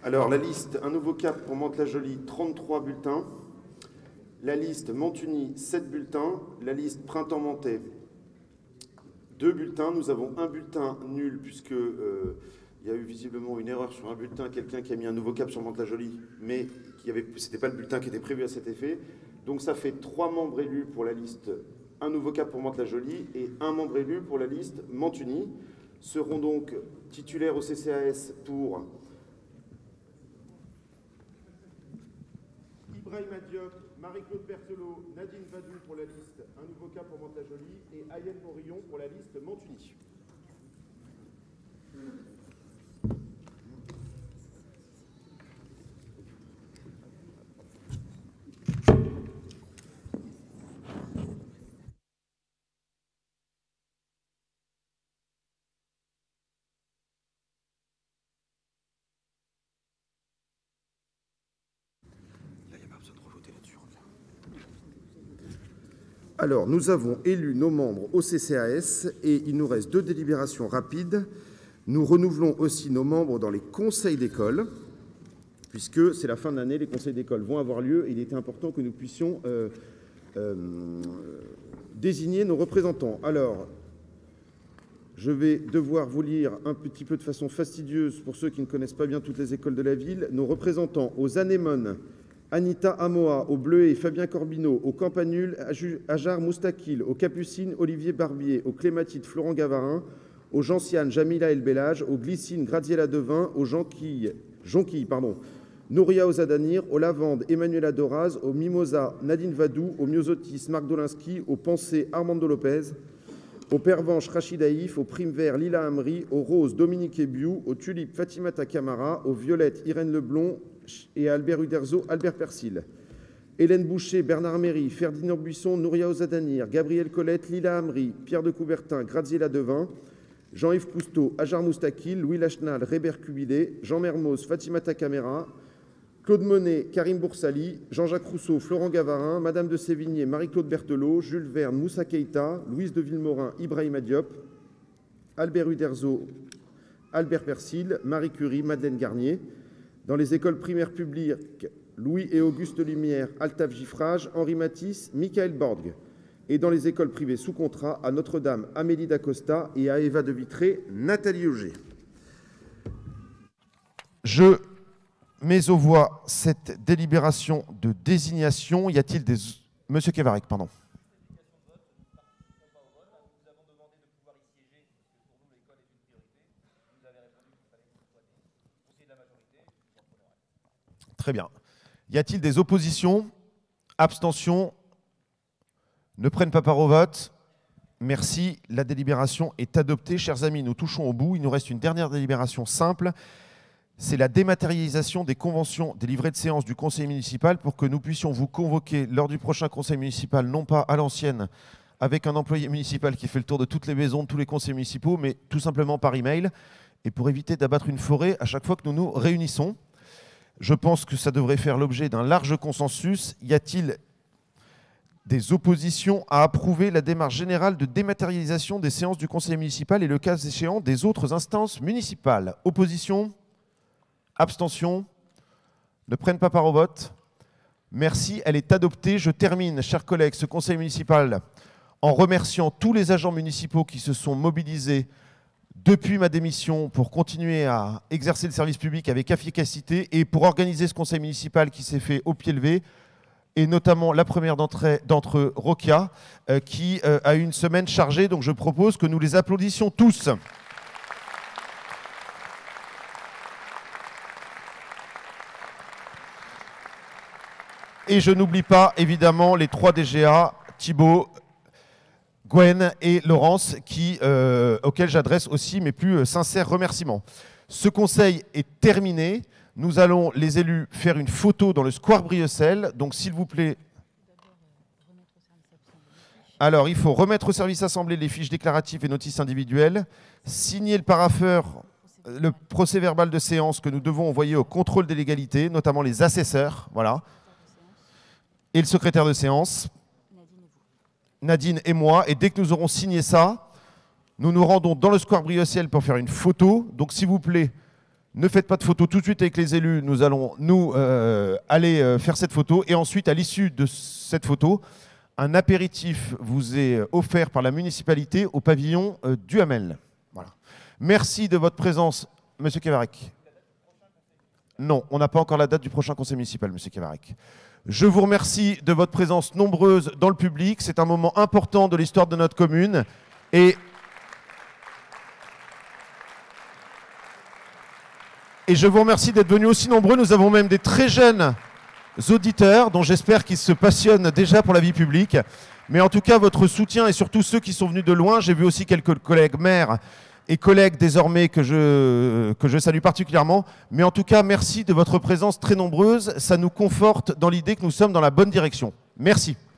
Alors, la liste Un Nouveau Cap pour Mantes-la-Jolie, 33 bulletins. La liste Mantuny, 7 bulletins. La liste Printemps Mantais, 2 bulletins. Nous avons un bulletin nul, puisque il y a eu visiblement une erreur sur un bulletin, quelqu'un qui a mis Un Nouveau Cap sur Mantes-la-Jolie, mais ce n'était pas le bulletin qui était prévu à cet effet. Donc ça fait 3 membres élus pour la liste Un Nouveau Cap pour Mantes-la-Jolie et 1 membre élu pour la liste Mantuny. Seront donc titulaires au CCAS pour Ibrahima Diop, Marie-Claude Berthelot, Nadine Vadou pour la liste Un Nouveau Cap pour Mantes-la-Jolie et Ayel Morillon pour la liste Mantuny. Alors, nous avons élu nos membres au CCAS et il nous reste 2 délibérations rapides. Nous renouvelons aussi nos membres dans les conseils d'école, puisque c'est la fin de l'année, les conseils d'école vont avoir lieu et il était important que nous puissions désigner nos représentants. Alors, je vais devoir vous lire un petit peu de façon fastidieuse, pour ceux qui ne connaissent pas bien toutes les écoles de la ville, nos représentants aux anémones: Anita Amoa, au Bleuet, Fabien Corbineau, au Campanule, Ajar Moustakil, au Capucine, Olivier Barbier, au Clématite, Florent Gavarin, au Gentiane, Jamila Elbelage, au Glycine, Graziella Devin, au Jonquille, Nouria Ozadanir, au Lavande, Emmanuela Doraz, au Mimosa, Nadine Vadou, au Myosotis, Marc Dolinski, au Pensée, Armando Lopez, au Pervenche, Rachid Haïf, au Prime Vert, Lila Amri, au Rose, Dominique Ebiou, au Tulipe, Fatimata Camara, au Violette, Irène Leblond et à Albert Uderzo, Albert Persil. Hélène Boucher, Bernard Méry, Ferdinand Buisson, Nouria Ozadanir, Gabriel Colette, Lila Amri, Pierre de Coubertin, Graziella Devin, Jean-Yves Cousteau, Ajar Moustakil, Louis Lachenal, Rébert Cubilé, Jean Mermoz, Fatimata Camara, Claude Monet, Karim Boursali, Jean-Jacques Rousseau, Florent Gavarin, Madame de Sévigné, Marie-Claude Berthelot, Jules Verne, Moussa Keïta, Louise de Villemorin, Ibrahima Diop, Albert Uderzo, Albert Persil, Marie Curie, Madeleine Garnier. Dans les écoles primaires publiques, Louis et Auguste Lumière, Altaf Giffrage, Henri Matisse, Michael Borg. Et dans les écoles privées sous contrat, à Notre-Dame, Amélie Dacosta et à Eva de Vitré, Nathalie Auger. Je mets aux voix cette délibération de désignation. Y a-t-il des... Monsieur Kevarek, pardon. Très bien. Y a-t-il des oppositions? Abstentions? Ne prennent pas part au vote? Merci. La délibération est adoptée. Chers amis, nous touchons au bout. Il nous reste une dernière délibération simple. C'est la dématérialisation des conventions des livrets de séance du conseil municipal pour que nous puissions vous convoquer lors du prochain conseil municipal, non pas à l'ancienne, avec un employé municipal qui fait le tour de toutes les maisons, de tous les conseils municipaux, mais tout simplement par email, et pour éviter d'abattre une forêt à chaque fois que nous nous réunissons. Je pense que ça devrait faire l'objet d'un large consensus. Y a-t-il des oppositions à approuver la démarche générale de dématérialisation des séances du conseil municipal et le cas échéant des autres instances municipales? Opposition? Abstention? Ne prennent pas part au vote? Merci, elle est adoptée. Je termine, chers collègues, ce conseil municipal en remerciant tous les agents municipaux qui se sont mobilisés depuis ma démission pour continuer à exercer le service public avec efficacité et pour organiser ce conseil municipal qui s'est fait au pied levé, et notamment la première d'entre eux, Rokia, qui a eu une semaine chargée. Donc je propose que nous les applaudissions tous. Et je n'oublie pas, évidemment, les 3 DGA, Thibaut, Gwen et Laurence, auxquels j'adresse aussi mes plus sincères remerciements. Ce conseil est terminé. Nous allons, les élus, faire une photo dans le square Brieucel. Donc, s'il vous plaît... Alors, il faut remettre au service assemblée les fiches déclaratives et notices individuelles, signer le parapheur, le procès-verbal de séance que nous devons envoyer au contrôle de légalité, notamment les assesseurs, voilà, et le secrétaire de séance, Nadine et moi. Et dès que nous aurons signé ça, nous nous rendons dans le square Brieucel pour faire une photo. Donc, s'il vous plaît, Ne faites pas de photo tout de suite avec les élus. Nous allons, aller faire cette photo. Et ensuite, à l'issue de cette photo, un apéritif vous est offert par la municipalité au pavillon du Hamel. Voilà. Merci de votre présence, Monsieur Kévarec. Non, on n'a pas encore la date du prochain conseil municipal, Monsieur Kévarec. Je vous remercie de votre présence nombreuse dans le public. C'est un moment important de l'histoire de notre commune. Et je vous remercie d'être venus aussi nombreux. Nous avons même des très jeunes auditeurs dont j'espère qu'ils se passionnent déjà pour la vie publique. Mais en tout cas, votre soutien et surtout ceux qui sont venus de loin. J'ai vu aussi quelques collègues maires et collègues désormais que je salue particulièrement. Mais en tout cas, merci de votre présence très nombreuse. Ça nous conforte dans l'idée que nous sommes dans la bonne direction. Merci.